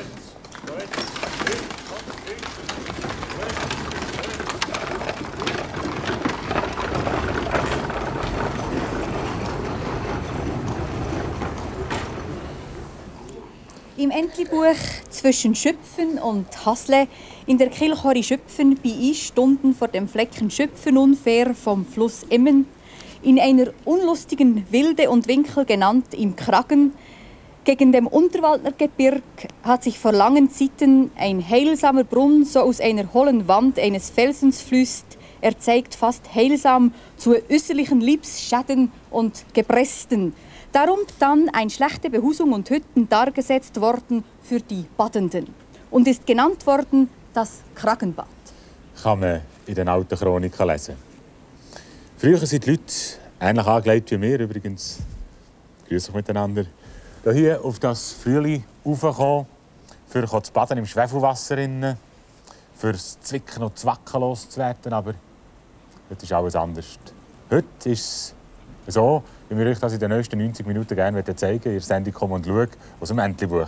Im Entlebuch «Zwischen Schüpfen und Hasle» in der Kirchhori Schüpfen bei 1 Stunden vor dem Flecken Schüpfen unfair vom Fluss Emmen, in einer unlustigen Wilde und Winkel genannt im Kragen, gegen dem Unterwaldner Gebirg hat sich vor langen Zeiten ein heilsamer Brunnen so aus einer hollen Wand eines Felsens fließt. Er zeigt fast heilsam zu äußerlichen Liebsschäden und Gebresten. Darum dann eine schlechte Behusung und Hütten dargesetzt worden für die Badenden und ist genannt worden das Kragenbad. Kann man in den alten Chroniken lesen. Früher sind die Leute ähnlich angelegt wie wir übrigens. Grüß euch miteinander. Hier auf das Flüeli raufgekommen, für zu baden im Schwefelwasser, fürs Zwicken und Zwacken loszuwerden. Aber heute ist alles anders. Heute ist es so, wie wir euch das in den nächsten 90 Minuten gerne zeigen wollen. Ihr Sendung «Komm und schau» aus dem Entlebuch.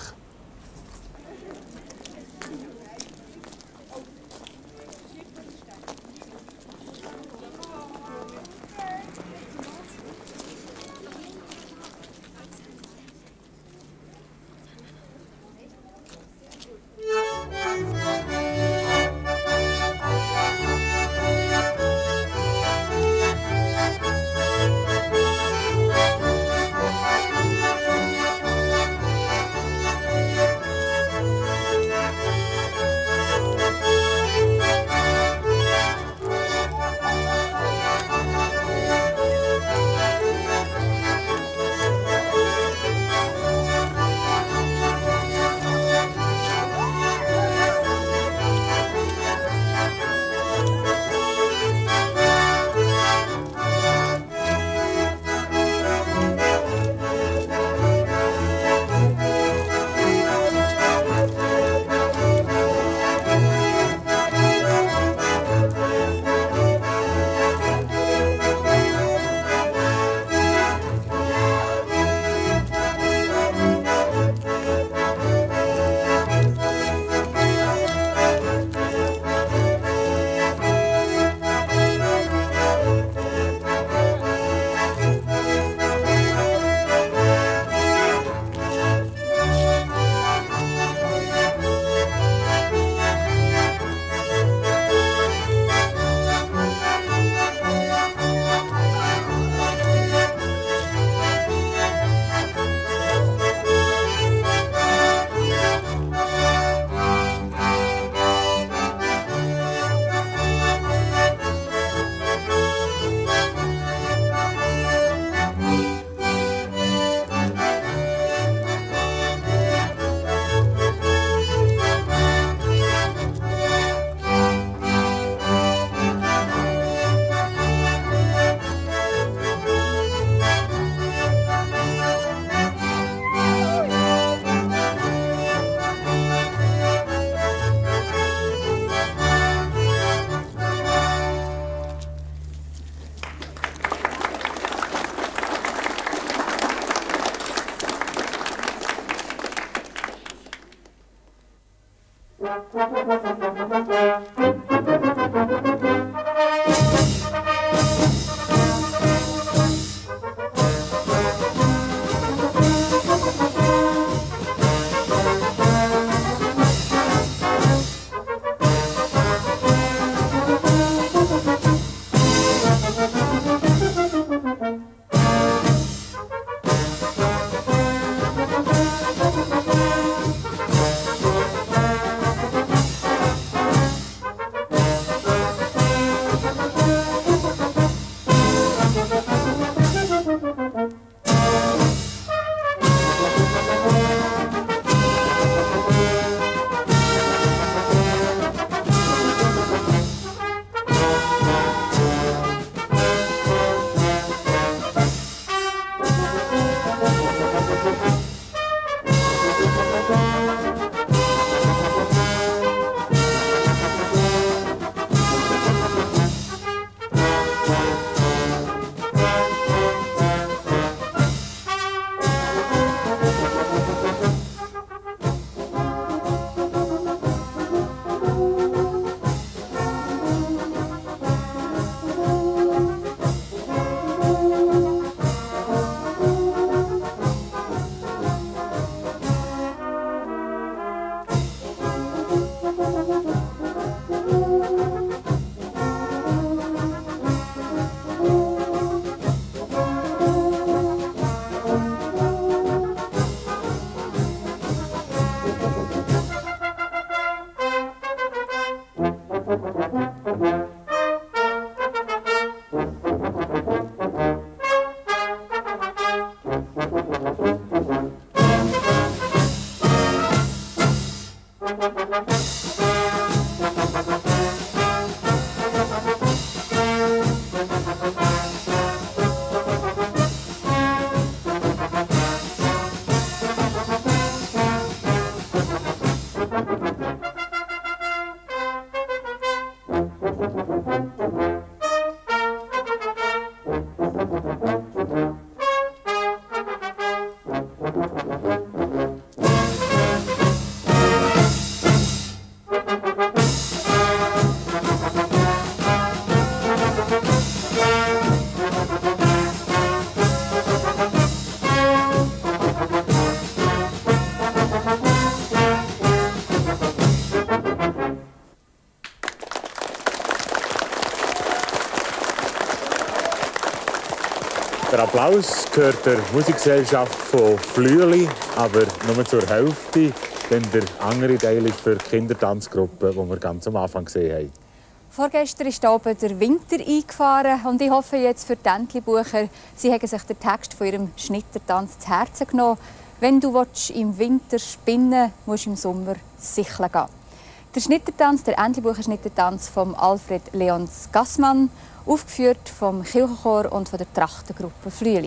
Der Applaus gehört der Musikgesellschaft von Flüeli, aber nur zur Hälfte, denn der andere Teil ist für die Kindertanzgruppe, die wir ganz am Anfang gesehen haben. Vorgestern ist hier oben der Winter eingefahren und ich hoffe jetzt für die Entlebucher, sie haben sich den Text von ihrem Schnittertanz zu Herzen genommen. Wenn du im Winter spinnen willst, musst du im Sommer sicheln gehen. Der Schnittertanz, der Entlebucher Schnittertanz von Alfred Leons Gassmann, aufgeführt vom Kirchenchor und von der Trachtengruppe Flüeli.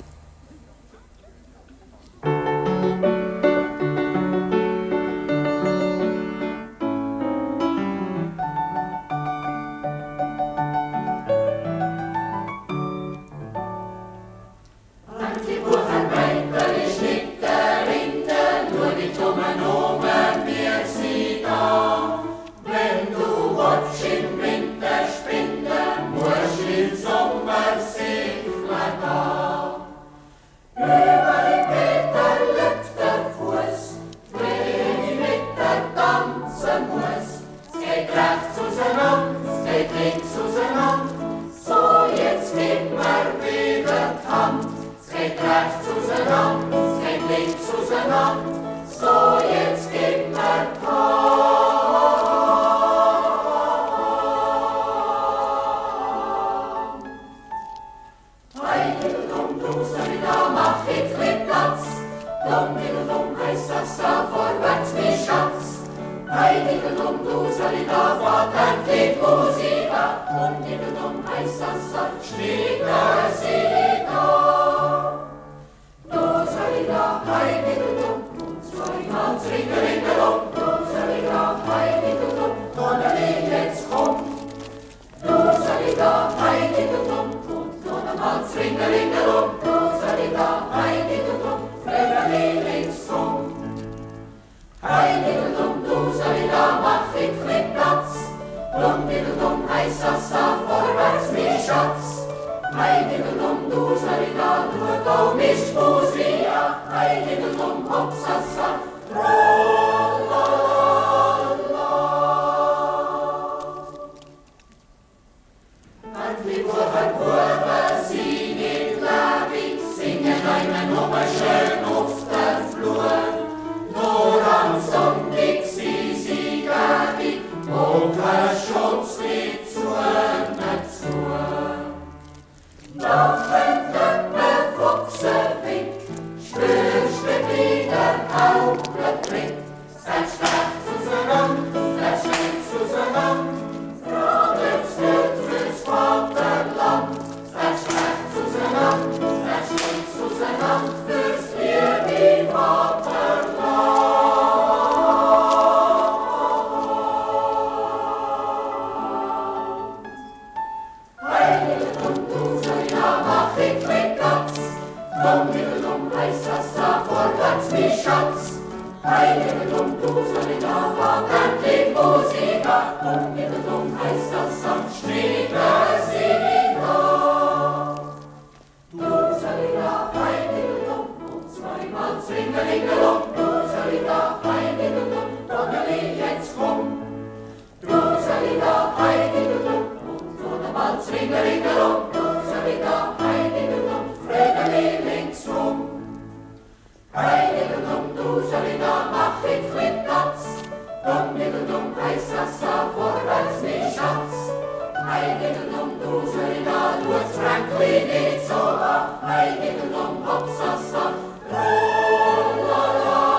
Franklin, it's over. Hey, diddle-dum, hop, sa, sa, la, la, la.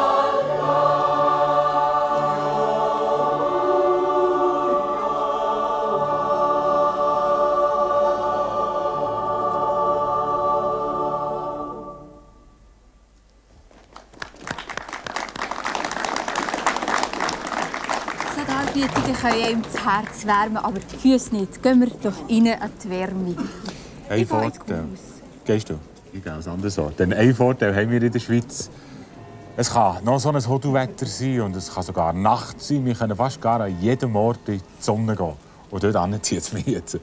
Darbietungen können einem das Herz wärmen, aber die Füße nicht. Gehen wir doch rein an die Wärme. Ein Vorteil. Gehst du? Ich gehe ans andere Ort. Denn ein Vorteil haben wir in der Schweiz. Es kann noch so ein Hotelwetter sein und es kann sogar Nacht sein. Wir können fast gar an jedem Ort in die Sonne gehen. Und dort zieht es mich jetzt.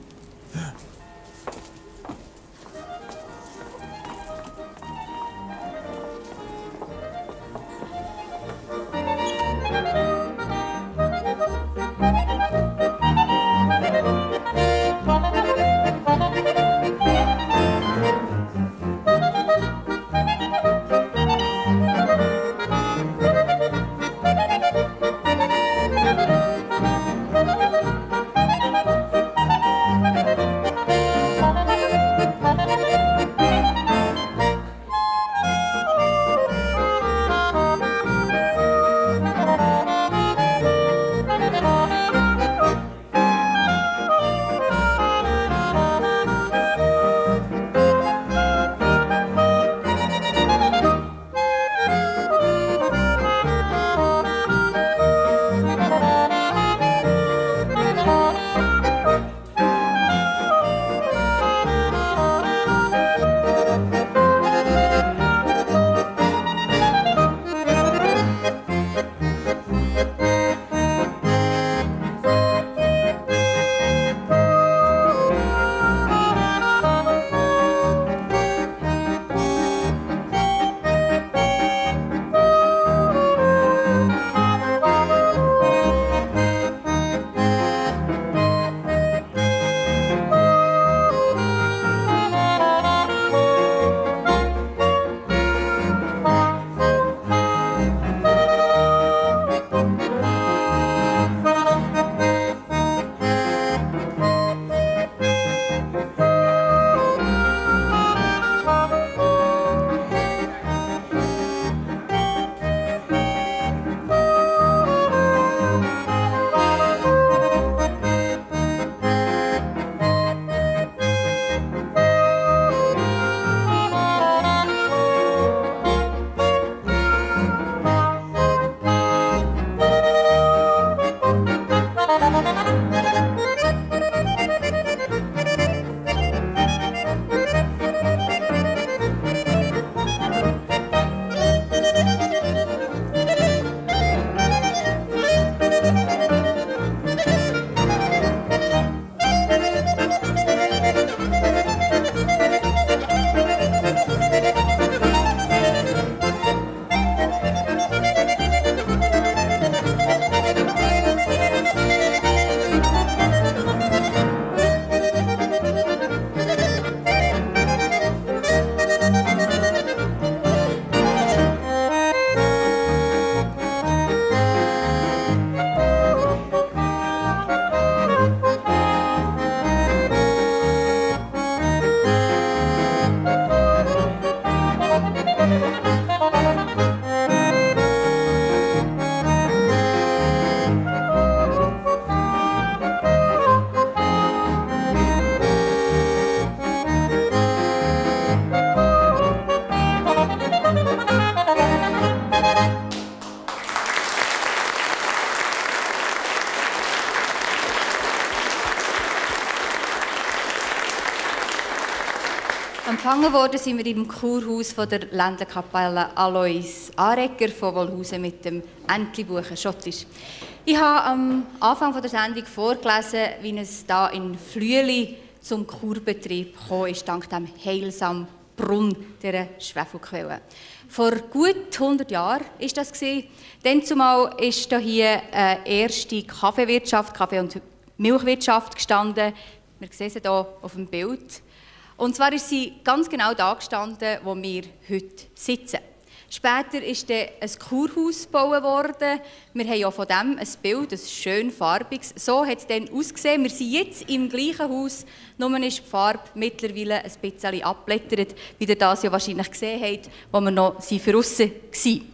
Empfangen worden sind wir im Kurhaus von der Ländlerkapelle Alois Aregger von Wolhusen mit dem Entlebuchen Schottisch. Ich habe am Anfang der Sendung vorgelesen, wie es hier in Flüeli zum Kurbetrieb gekommen ist, dank dem heilsamen Brunnen, dieser Schwefelquelle. Vor gut 100 Jahren war das. Dann zumal ist hier eine erste Kaffeewirtschaft, Kaffee- und Milchwirtschaft gestanden. Wir sehen sie hier auf dem Bild. Und zwar ist sie ganz genau da gestanden, wo wir heute sitzen. Später ist dann ein Kurhaus gebaut worden. Wir haben ja von dem ein Bild, ein schön farbiges. So hat es dann ausgesehen. Wir sind jetzt im gleichen Haus, nur ist die Farbe mittlerweile ein bisschen abblättert, wie ihr das ja wahrscheinlich gesehen habt, wo wir noch draussen waren.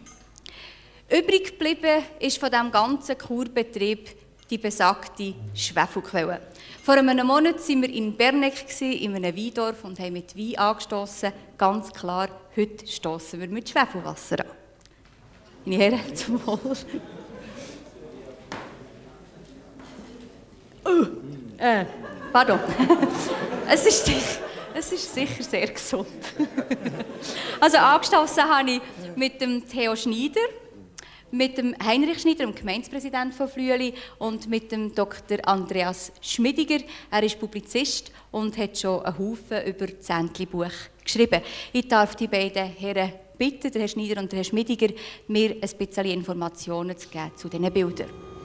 Übrig geblieben ist von diesem ganzen Kurbetrieb die besagte Schwefelquelle. Vor einem Monat waren wir in Berneck, in einem Weindorf, und haben mit Wein angestossen. Ganz klar, heute stossen wir mit Schwefelwasser an. Meine Herren, zum Wohl. Pardon. Es ist sicher sehr gesund. Also angestoßen habe ich mit dem Theo Schneider, mit dem Heinrich Schneider, dem Gemeindepräsident von Flüeli, und mit dem Dr. Andreas Schmidiger. Er ist Publizist und hat schon einen Haufen über das Entlebuch geschrieben. Ich darf die beiden Herren bitten, der Herr Schneider und der Herr Schmidiger, mir ein bisschen Informationen zu geben zu diesen Bildern.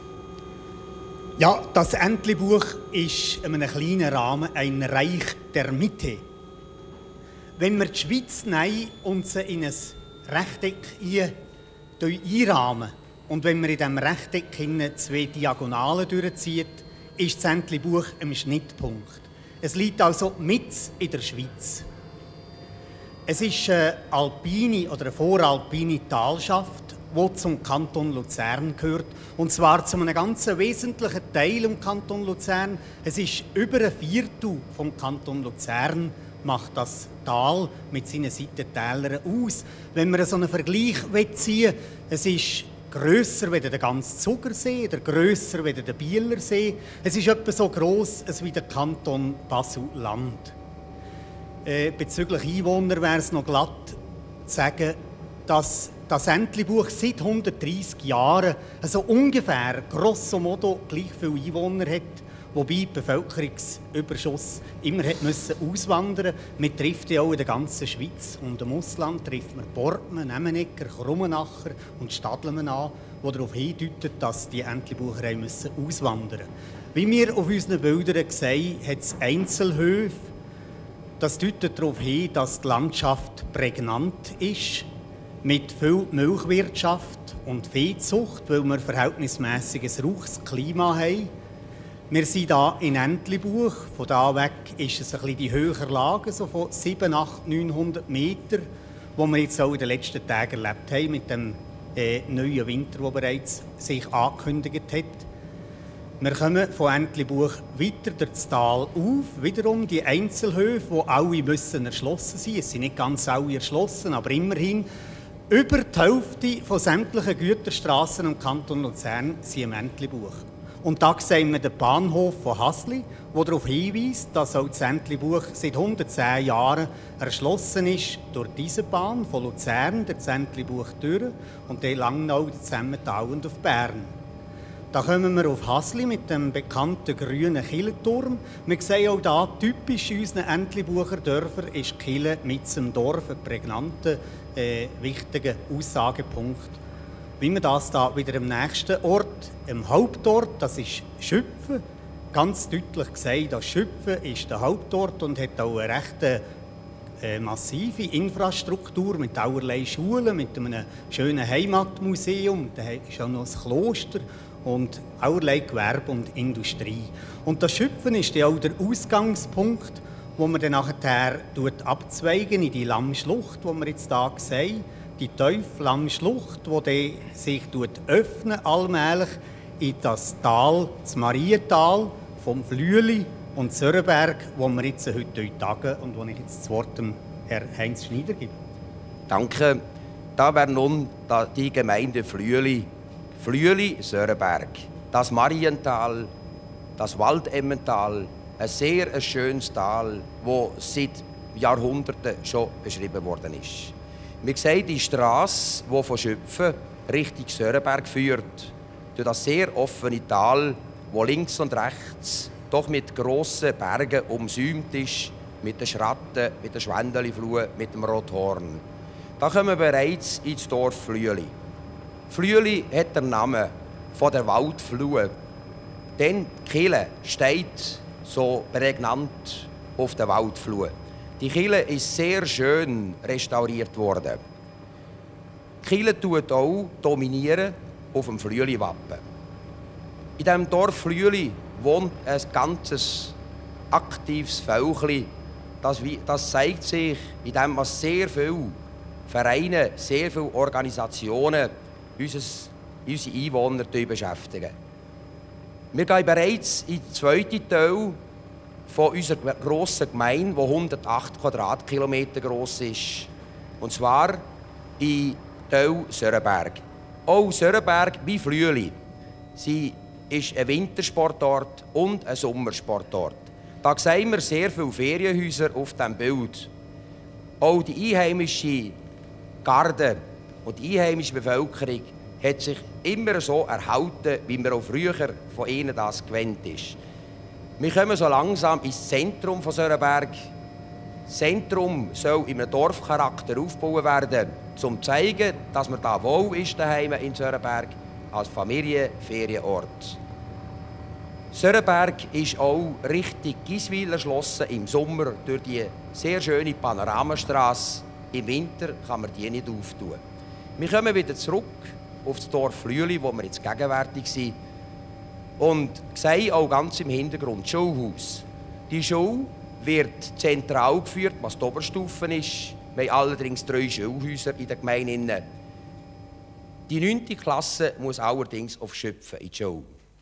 Ja, das Entlebuch ist in einem kleinen Rahmen ein Reich der Mitte. Wenn wir die Schweiz nehmen und sie in ein Rechteck einrahmen und wenn wir in diesem Rechteck 2 Diagonalen durchziehen, ist das Entlebuch im Schnittpunkt. Es liegt also mitten in der Schweiz. Es ist eine alpine oder eine voralpine Talschaft, die zum Kanton Luzern gehört. Und zwar zu einem ganz wesentlichen Teil im Kanton Luzern. Es ist über 1/4 vom Kanton Luzern, macht das Tal mit seinen Seitentälern aus. Wenn wir so einen Vergleich ziehen, es ist grösser als der ganze Zugersee, oder grösser als der Bielersee. Es ist etwa so gross wie der Kanton Basel-Land. Bezüglich Einwohner wäre es noch glatt zu sagen, dass das Entlebuch seit 130 Jahren also ungefähr grosso modo gleich viele Einwohner hat, wobei der Bevölkerungsüberschuss immer musste auswandern. Man trifft ja auch in der ganzen Schweiz und im Ausland trifft man Bortmann, Nemenegger, Krummenacher und Stadlemen an, die darauf hindeuten, dass die Entlebucherei auswandern müssen. Wie wir auf unseren Bildern sehen, hat es Einzelhöfe. Das deutet darauf hin, dass die Landschaft prägnant ist, mit viel Milchwirtschaft und Viehzucht, weil wir verhältnismäßig ein rauches Klima haben. Wir sind hier in Entlebuch. Von da weg ist es ein bisschen die höhere Lage, so von 700, 800, 900 Meter, wo wir jetzt auch in den letzten Tagen erlebt haben, mit dem neuen Winter, der bereits sich angekündigt hat. Wir kommen von Entlebuch weiter durch das Tal auf, wiederum die Einzelhöfe, die alle müssen erschlossen sein. Es sind nicht ganz alle erschlossen, aber immerhin. Über die Hälfte von sämtlichen Güterstrassen im Kanton Luzern sind im Entlebuch. Und da sehen wir den Bahnhof von Hasli, der darauf hinweist, dass auch das Entlebuch seit 110 Jahren erschlossen ist durch diese Bahn von Luzern, der Entlebuch durch und dann Langnau, Zemmental und auf Bern. Da kommen wir auf Hasli mit dem bekannten grünen Kirchenturm. Wir sehen auch hier, typisch in unseren Entlebucher Dörfern ist die Kirche mit dem Dorf ein prägnanter, wichtiger Aussagepunkt. Wie wir das da wieder am nächsten Ort, im Hauptort, das ist Schüpfen, ganz deutlich gesagt, dass Schüpfen ist der Hauptort und hat auch eine recht massive Infrastruktur mit allerlei Schulen, mit einem schönen Heimatmuseum, da ist auch noch ein Kloster und allerlei Gewerbe und Industrie. Und das Schüpfen ist ja auch der Ausgangspunkt, wo man dann nachher abzweigen in die Lammschlucht, die wir jetzt hier sehen. Die tiefe Lammschlucht, die sich öffnet allmählich in das Tal, das Mariental, vom Flüeli und Sörenberg, wo wir jetzt heute tagen und wo ich jetzt das Wort dem Herrn Heinz Schneider gebe. Danke. Da wäre nun die Gemeinde Flüeli. Flüeli, Sörenberg. Das Mariental, das Waldemmental, ein sehr schönes Tal, das seit Jahrhunderten schon beschrieben worden ist. Wir sehen die Strasse, die von Schüpfen Richtung Sörenberg führt, durch das sehr offene Tal, das links und rechts doch mit grossen Bergen umsäumt ist, mit den Schratten, mit der Schwendelifluhe, mit dem Rothorn. Da kommen wir bereits ins Dorf Flüeli. Flüeli hat den Namen von der Waldfluhe, denn die Kirche steht so prägnant auf der Waldfluhe. Die Kirche ist sehr schön restauriert worden. Die Kirche dominiert auch auf dem Flüeli-Wappen. In diesem Dorf Flüeli wohnt ein ganzes aktives Völkchen. Das zeigt sich, indem sehr viele Vereine, sehr viele Organisationen unsere Einwohner beschäftigen. Wir gehen bereits in den zweiten Teil von unserer grossen Gemeinde, die 108 Quadratkilometer gross ist. Und zwar in Teil Sörenberg. Auch Sörenberg wie Flüeli sind ist ein Wintersportort und ein Sommersportort. Da sehen wir sehr viele Ferienhäuser auf diesem Bild. Auch die einheimische Garde und die einheimische Bevölkerung hat sich immer so erhalten, wie man auch früher von ihnen das gewöhnt ist. Wir kommen so langsam ins Zentrum von Sörenberg. Das Zentrum soll in einem Dorfcharakter aufgebaut werden, um zu zeigen, dass man da wohl ist daheim in Sörenberg als Familienferienort. Sörenberg ist auch Richtung Giswil erschlossen im Sommer durch die sehr schöne Panoramastrasse. Im Winter kann man die nicht auftun. Wir kommen wieder zurück auf das Dorf Flüeli, wo wir jetzt gegenwärtig sind. Und sehen auch ganz im Hintergrund das Schulhaus. Die Schule wird zentral geführt, was die Oberstufe ist. Wir haben allerdings 3 Schulhäuser in der Gemeinde. Die 9. Klasse muss allerdings auf Schöpfen in die Schule.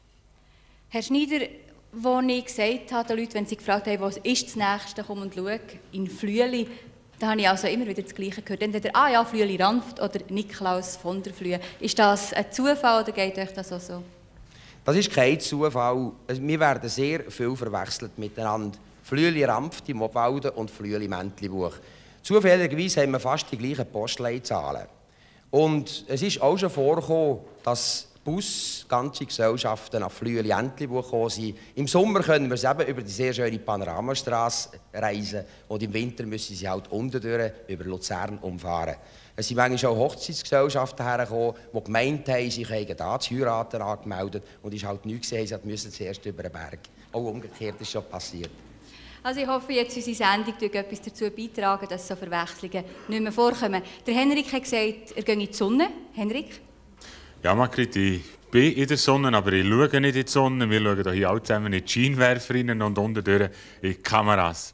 Herr Schneider, als ich gesagt habe den Leuten, wenn sie gefragt haben, was ist das Nächste, komm und schau, in Flüeli, da habe ich also immer wieder das Gleiche gehört. Entweder ja, Flüeli Ranft oder Niklaus von der Flüe. Ist das ein Zufall oder geht euch das auch so? Das ist kein Zufall. Wir werden sehr viel verwechselt miteinander. Flüeli Ranft im Obwalden und Flüeli Mäntlibuch. Zufälligerweise haben wir fast die gleichen Postleitzahlen. Und es ist auch schon vorgekommen, dass ganze Gesellschaften nach Flüeli-Entlibuch gekommen sind. Im Sommer können wir eben über die sehr schöne Panoramastrasse reisen und im Winter müssen sie halt unten durch über Luzern umfahren. Es sind manchmal auch Hochzeitsgesellschaften hergekommen, die gemeint haben, sie hätten da zu heiraten angemeldet und es ist halt nichts gesehen, sie müssen zuerst über den Berg. Auch umgekehrt ist schon passiert. Also ich hoffe, jetzt unsere Sendung tut etwas dazu beitragen, dass so Verwechslungen nicht mehr vorkommen. Der Henrik hat gesagt, er gehe in die Sonne. Henrik? Ja, Margrit, ich bin in der Sonne, aber ich schaue nicht in die Sonne. Wir schauen hier alle zusammen in die Scheinwerfer rein und unten durch in die Kameras.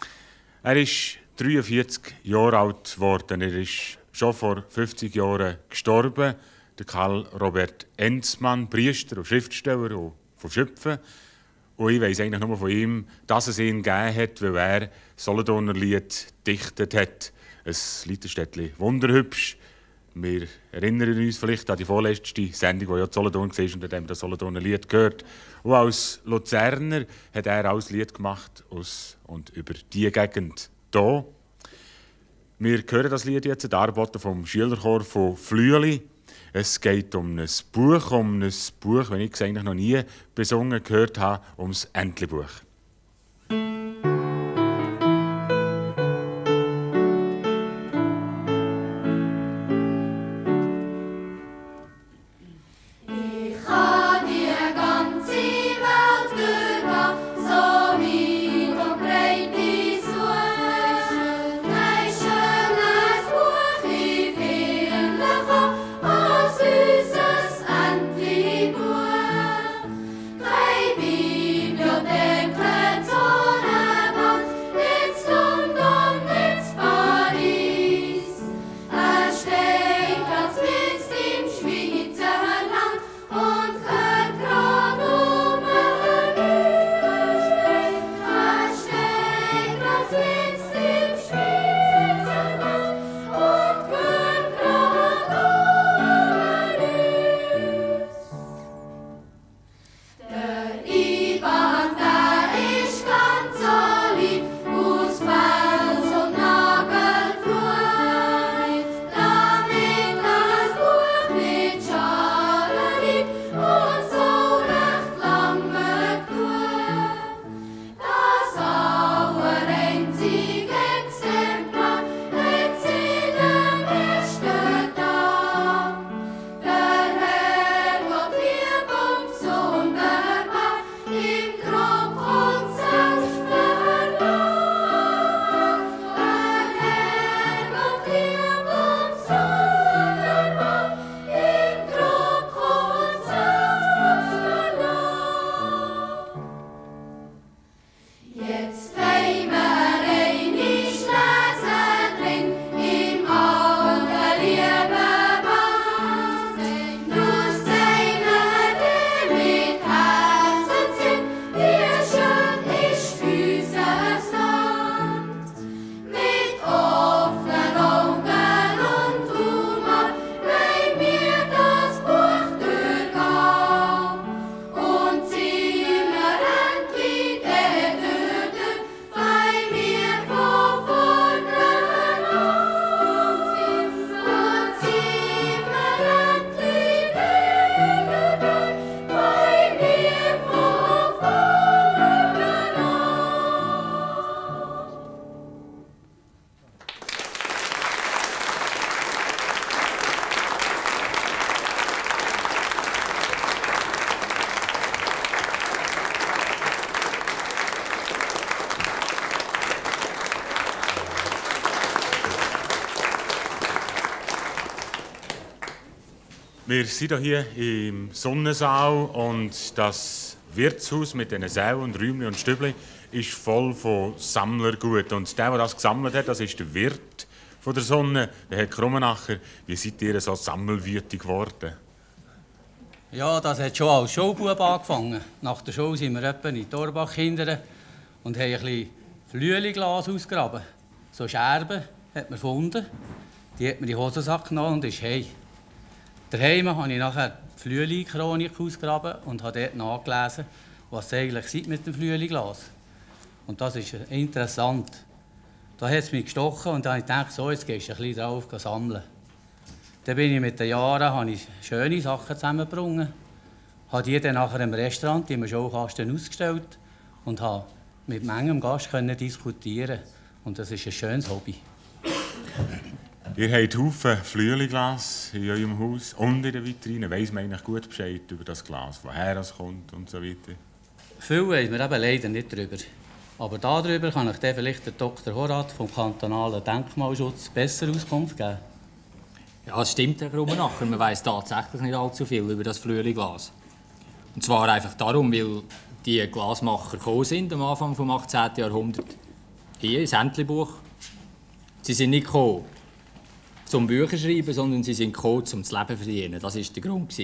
Er ist 43 Jahre alt geworden. Er ist schon vor 50 Jahren gestorben. Der Karl Robert Enzmann, Priester und Schriftsteller und von Schöpfen. Und ich weiss eigentlich nur von ihm, dass es ihn gegeben hat, weil er Solothurner Lied gedichtet hat. Ein Liederstädtchen wunderhübsch. Wir erinnern uns vielleicht an die vorletzte Sendung, die ja Solothurn war und haben das Solothurner Lied gehört. Und als Luzerner hat er auch ein Lied gemacht aus und über die Gegend hier. Wir hören das Lied jetzt, die Arbeiten vom Schülerchor von Flüeli. Es geht um ein Buch, wenn ich es eigentlich noch nie besungen gehört habe, ums Entlebuch. Bibliothek Wir sind hier im Sonnensaal und das Wirtshaus mit diesen Sälen und Räumchen und Stübli ist voll von Sammlergut. Und der das gesammelt hat, das ist der Wirt von der Sonne, der Herr Krummenacher. Wie seid ihr so sammelwütig geworden? Ja, das hat schon als Schulbub angefangen. Nach der Schule sind wir etwa in Torbach hindern und haben ein bisschen Flüeliglas ausgegraben. So Scherben hat man gefunden. Die hat man in den Hosensack genommen und ist heim. Daheim habe ich nachher die Flüeli-Chronik ausgegraben und habe dort nachgelesen, was es eigentlich sei mit dem Flüeliglas. Und das ist interessant. Da hat es mich gestochen und dann habe ich gedacht, so, jetzt gehst du ein bisschen drauf sammeln. Dann bin ich mit den Jahren habe ich schöne Sachen zusammengebracht, habe die dann nachher im Restaurant im Schaukasten ausgestellt und habe mit manchem Gast diskutieren. Und das ist ein schönes Hobby. Ihr habt Haufen Flüeliglas in eurem Haus und in der Vitrine. Weiss man eigentlich gut Bescheid über das Glas, woher es kommt und so weiter? Viel weiss man eben leider nicht darüber. Aber darüber kann ich dann vielleicht der Dr. Horat vom kantonalen Denkmalschutz besser Auskunft geben. Ja, es stimmt, Herr Krummenacher. Man weiss tatsächlich nicht allzu viel über das Flüeliglas. Und zwar einfach darum, weil die Glasmacher gekommen sind am Anfang des 18. Jahrhunderts. Hier ins Entlebuch. Sie sind nicht gekommen, zum Bücher schreiben, sondern sie sind gekommen, um das Leben zu verdienen. Das war der Grund.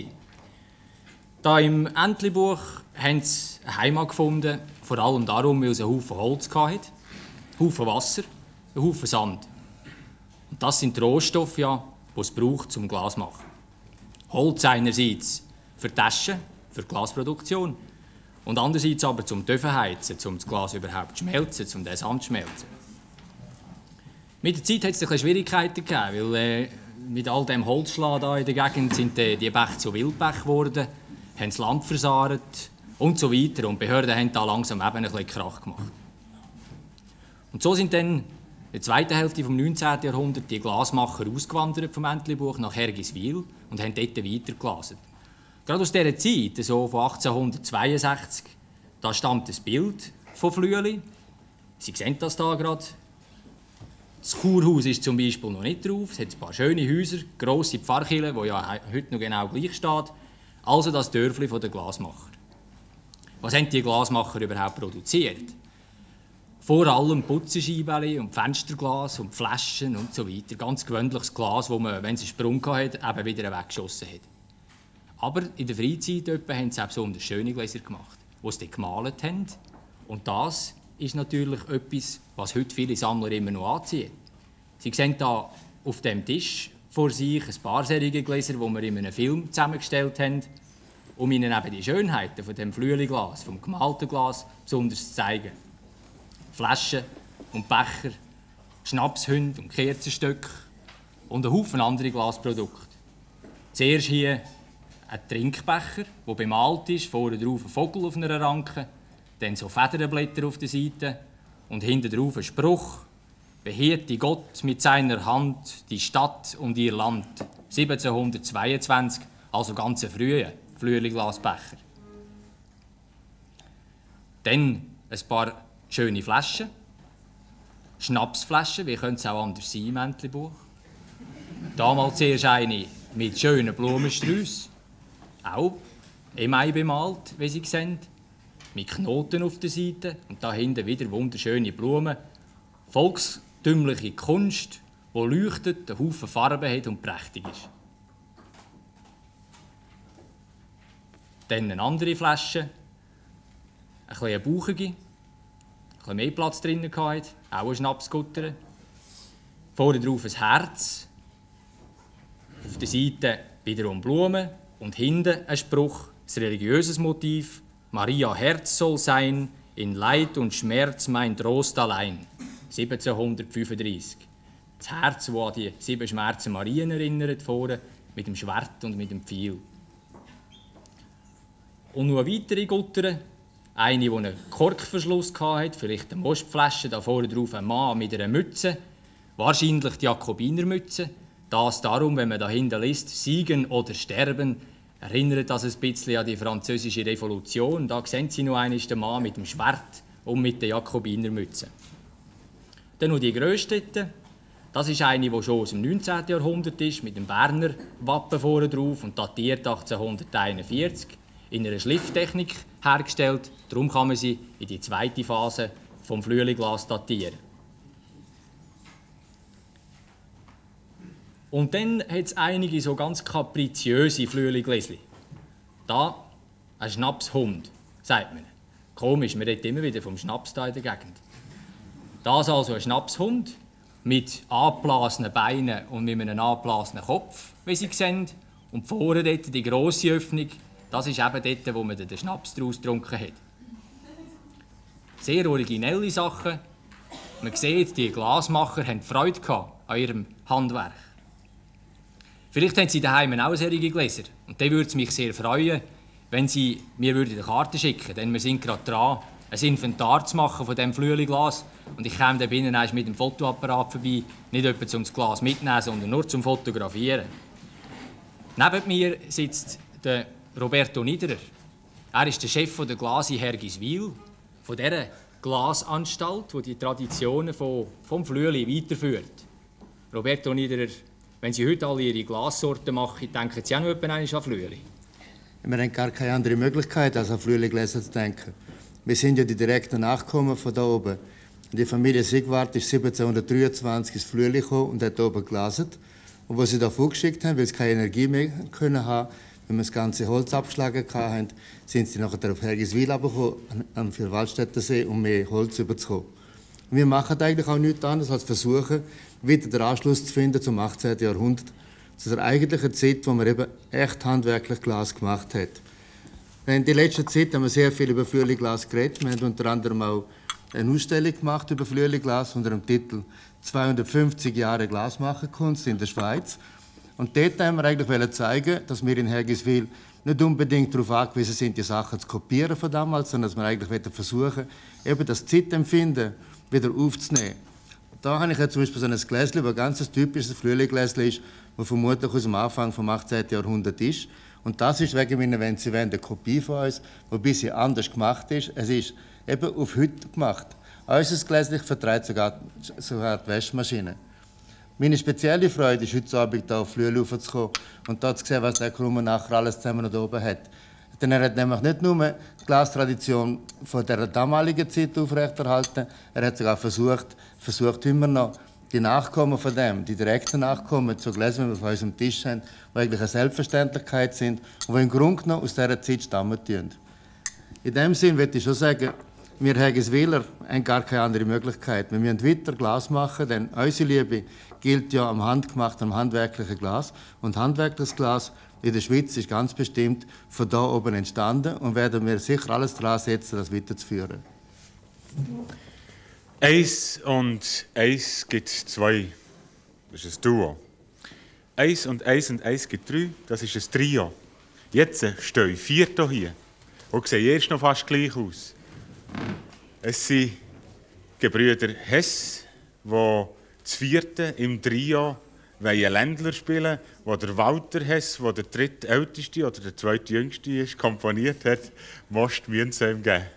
Da im Entlebuch haben sie eine Heimat gefunden, vor allem darum, weil sie einen Haufen Holz hatten, einen Haufen Wasser, einen Haufen Sand. Und das sind die Rohstoffe, ja, die es braucht zum Glas machen. Holz einerseits für Taschen, für Glasproduktion, und andererseits aber zum Heizen, um das Glas überhaupt zu schmelzen, um den Sand zu schmelzen. Mit der Zeit hat es ein bisschen Schwierigkeiten gegeben, weil mit all dem Holzschlag in der Gegend sind die Bäche zu Wildbächen geworden, haben das Land versaaret und so weiter. Und die Behörden haben da langsam eben ein bisschen Krach gemacht. Und so sind dann in der zweiten Hälfte des 19. Jahrhunderts die Glasmacher ausgewandert vom Entlebuch nach Hergiswil und haben dort weitergelassen. Gerade aus dieser Zeit, so von 1862, da stammt ein Bild von Flüeli. Sie sehen das hier gerade. Das Kurhaus ist zum Beispiel noch nicht drauf. Es hat ein paar schöne Häuser, grosse Pfarrkirche, die ja heute noch genau gleich steht. Also das Dörfli der Glasmacher. Was haben die Glasmacher überhaupt produziert? Vor allem Putzenscheiben und Fensterglas und Flaschen und so weiter. Ganz gewöhnliches Glas, das man, wenn es einen Sprung hatte, eben wieder weggeschossen hat. Aber in der Freizeit haben sie auch besonders schöne Gläser gemacht, die sie gemalt haben. Und das ist natürlich etwas, was heute viele Sammler immer noch anziehen. Sie sehen hier auf dem Tisch vor sich ein paar solche Gläser, die wir in einem Film zusammengestellt haben, um ihnen eben die Schönheiten von dem Flüeliglas, vom gemalten Glas, besonders zu zeigen. Flaschen und Becher, Schnapshunde und Kerzenstöcke und ein Haufen andere Glasprodukte. Zuerst hier ein Trinkbecher, der bemalt ist, vorne drauf ein Vogel auf einer Ranke, dann so Federblätter auf der Seite und hinten drauf ein Spruch: Behierte Gott mit seiner Hand die Stadt und ihr Land. 1722, also ganz frühe Flüeliglasbecher. Dann ein paar schöne Flaschen, Schnapsflaschen, wie könnte es auch anders sein im Entlebuch. Damals zuerst eine mit schönen Blumensträussen, auch Emei bemalt, wie Sie sehen, mit Knoten auf der Seite und da hinten wieder wunderschöne Blumen. Volkstümliche Kunst, die leuchtet, einen Haufen Farben hat und prächtig ist. Dann eine andere Flasche, ein bisschen bauchige, ein bisschen mehr Platz drinnen hatte, auch ein Schnapsgutter. Vorne drauf ein Herz, auf der Seite wiederum Blumen und hinten ein Spruch, ein religiöses Motiv: Maria Herz soll sein, in Leid und Schmerz mein Trost allein. 1735. Das Herz, das an die 7 Schmerzen Marien erinnert, vorne mit dem Schwert und mit dem Pfeil. Und noch eine weitere Gutter, eine, die einen Korkverschluss hatte, vielleicht eine Mostflasche, da vorne drauf ein Mann mit einer Mütze, wahrscheinlich die Jakobinermütze. Das darum, wenn man da hinten liest, Siegen oder Sterben, erinnert das ein bisschen an die französische Revolution. Da sehen Sie noch einmal den Mann mit dem Schwert und mit der Jakobinermütze. Dann noch die grösste, Das ist eine, die schon aus dem 19. Jahrhundert ist, mit dem Berner Wappen vorne drauf und datiert 1841, in einer Schlifftechnik hergestellt. Darum kann man sie in die zweite Phase vom Flüeliglas datieren. Und dann hat es einige so ganz kapriziöse Flüeligläschen. Da ein Schnapshund, sagt man. Komisch, man redet immer wieder vom Schnaps da in der Gegend. Das also ein Schnapshund mit angeblasenen Beinen und mit einem angeblasenen Kopf, wie Sie sehen. Und vorne dort die grosse Öffnung, das ist eben dort, wo man den Schnaps daraus getrunken hat. Sehr originelle Sachen. Man sieht, die Glasmacher haben Freude an ihrem Handwerk. Vielleicht haben Sie daheim auch solche Gläser. Und dann würde es mich sehr freuen, wenn Sie mir eine Karte schicken würden. Denn wir sind gerade dran, ein Inventar zu machen von diesem Flüeliglas. Und ich käme dann binnen mit dem Fotoapparat vorbei, nicht etwa zum Glas mitnehmen, sondern nur zum Fotografieren. Neben mir sitzt der Roberto Niederer. Er ist der Chef der Glas in Hergiswil, von dieser Glasanstalt, die die Traditionen vom Flüeli weiterführt. Roberto Niederer, wenn Sie heute alle Ihre Glassorten machen, denken Sie auch noch etwa an Flüeli? Wir haben gar keine andere Möglichkeit, als an Flüeligläser zu denken. Wir sind ja die direkten Nachkommen von da oben. Die Familie Sigwart ist 1723 ins Flüeli gekommen und hat hier oben gelassen. Und was sie da vorgeschickt haben, weil sie keine Energie mehr können haben, wenn wir das ganze Holz abgeschlagen hatten, sind sie nachher auf Hergiswil runtergekommen, am Vierwaldstättersee, um mehr Holz überzukommen. Und wir machen eigentlich auch nichts anderes, als versuchen, wieder den Anschluss zu finden zum 18. Jahrhundert, zu der eigentlichen Zeit, wo man eben echt handwerklich Glas gemacht hat. In der letzten Zeit haben wir sehr viel über Flüeliglas geredet. Wir haben unter anderem auch eine Ausstellung gemacht über Flüeliglas unter dem Titel 250 Jahre Glasmacherkunst in der Schweiz. Und dort haben wir eigentlich zeigen, dass wir in Hergiswil nicht unbedingt darauf angewiesen sind, die Sachen zu kopieren von damals, sondern dass wir eigentlich versuchen, eben das Zeitempfinden wieder aufzunehmen. Da habe ich jetzt zum Beispiel so ein Gläschen, das ein ganz typisches Flüeligläschen ist, das vermutlich aus dem Anfang des 18. Jahrhunderts ist. Und das ist wegen meiner, wenn Sie wollen, eine Kopie von uns, die ein bisschen anders gemacht ist. Es ist eben auf heute gemacht. Unser Gläschen vertreibt sogar die Waschmaschine. Meine spezielle Freude ist, heute Abend hier auf Flüeli raufzukommen und hier zu sehen, was der Krummer nachher alles zusammen noch oben hat. Denn er hat nämlich nicht nur die Glastradition von der damaligen Zeit aufrechterhalten, er hat sogar versucht immer noch, die Nachkommen von dem, die direkten Nachkommen zu Gläsern, die wir auf unserem Tisch haben, die eigentlich eine Selbstverständlichkeit sind und die im Grunde genommen aus dieser Zeit stammen. In dem Sinn würde ich schon sagen, wir Hergiswiler haben gar keine andere Möglichkeit. Wir müssen weiter Glas machen, denn unsere Liebe gilt ja am handgemachten, am handwerklichen Glas. Und handwerkliches Glas in der Schweiz ist ganz bestimmt von da oben entstanden und werden wir sicher alles daran setzen, das weiterzuführen. 1 und 1 gibt 2. Das ist ein Duo. 1 und 1 und 1 gibt 3. Das ist ein Trio. Jetzt stehen 4 hier. Und sehen erst noch fast gleich aus. Es sind Gebrüder Hess, die das 4. im Trio einen Ländler spielen, wo der Walter Hess, der der drittälteste oder der zweitjüngste ist, komponiert hat. Most müssen sie ihm geben.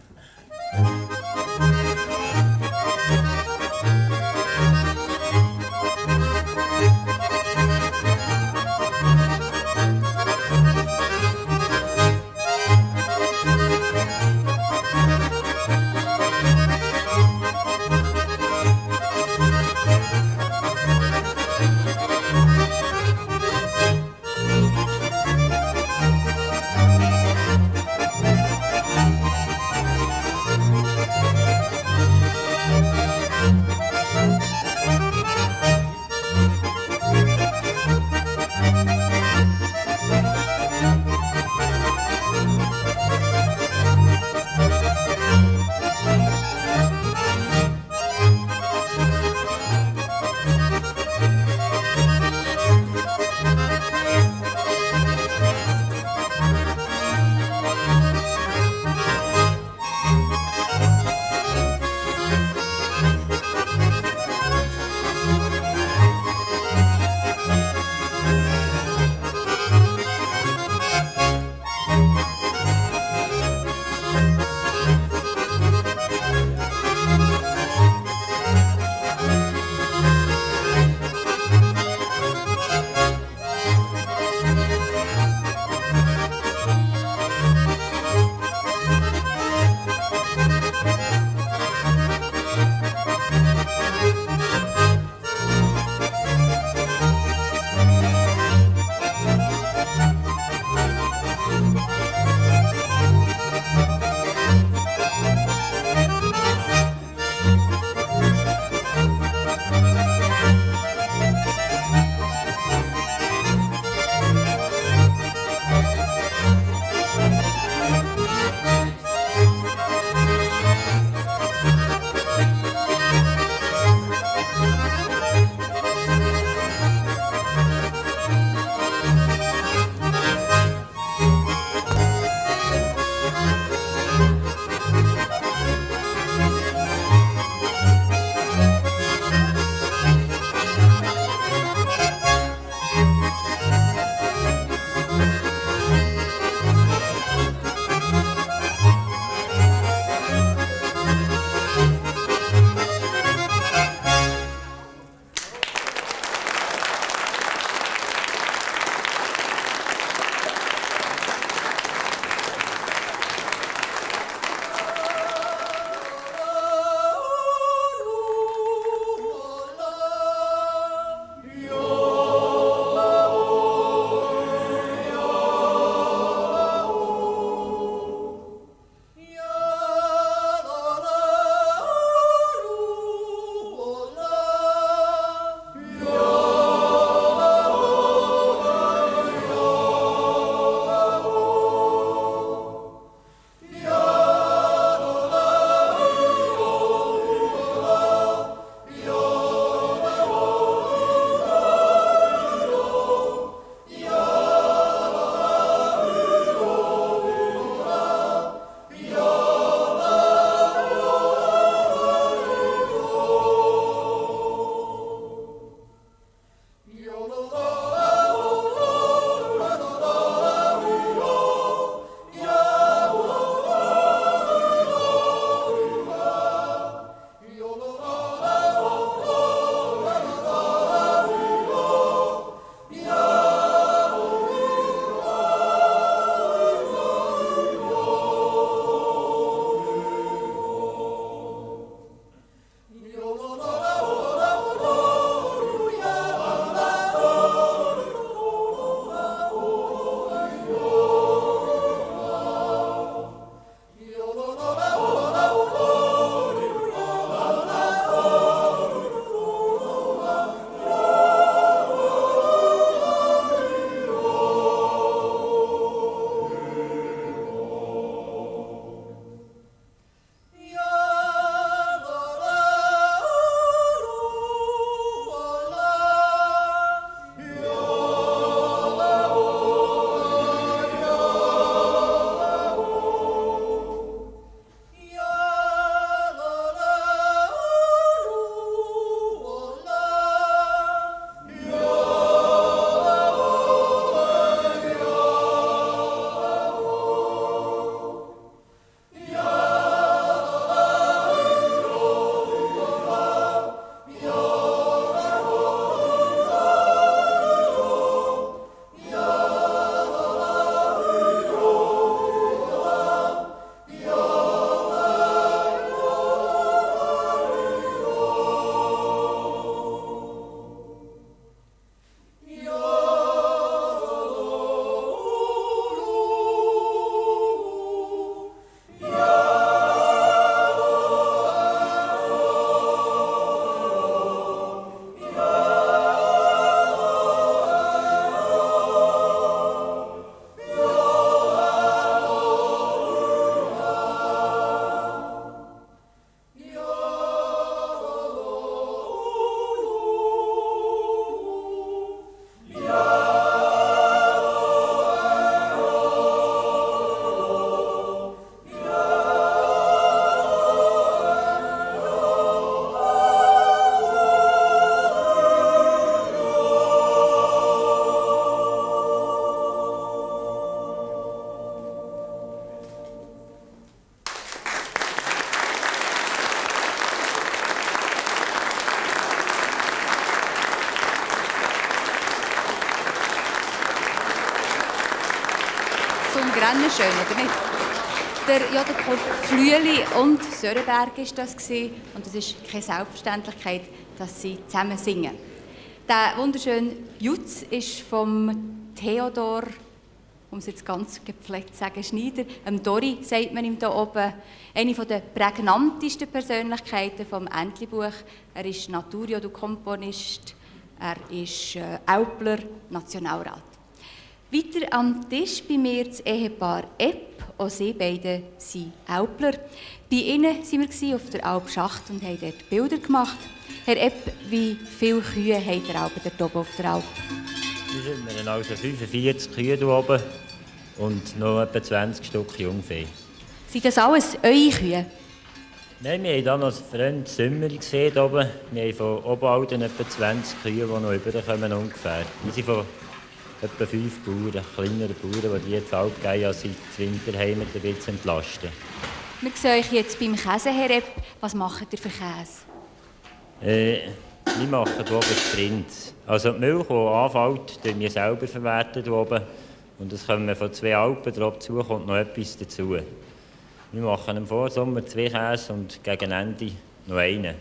besonders schön, oder nicht? Der Jodelchor Flüeli und Sörenberg war das. Und es ist keine Selbstverständlichkeit, dass sie zusammen singen. Der wunderschöne Jutz ist vom Theodor, um es jetzt ganz gepflegt zu sagen, Schneider. Dori sagt man ihm hier oben. Eine der prägnantesten Persönlichkeiten vom Entlebuch. Er ist Naturjodelkomponist, er ist Aupler, Nationalrat. Weiter am Tisch bei mir das Ehepaar Epp. Auch sie beide sind Aupler. Bei ihnen waren wir auf der Alp Schacht und haben dort Bilder gemacht. Herr Epp, wie viele Kühe habt ihr dort oben auf der Alp? Wir haben also 45 Kühe hier oben und noch etwa 20 Stück Jungvieh. Sind das alles eure Kühe? Nein, wir haben hier noch ein fremdes Sümmeri hier oben. Wir haben von Oberalden etwa 20 Kühe, die noch rüberkommen ungefähr. Wir sind von etwa 5 Bauern, kleinere Bauern, die jetzt Alp gehen, als sie das Winterheimat ein bisschen entlasten. Wir sehen euch jetzt beim Käse, Herr Epp. Was macht ihr für Käse? Wir machen hier oben Sprint. Also die Milch, die anfällt, verwerten wir selber hier oben. Und es kommen von 2 Alpen drauf zu, kommt noch etwas dazu. Wir machen im Vorsommer 2 Käse und gegen Ende noch einen.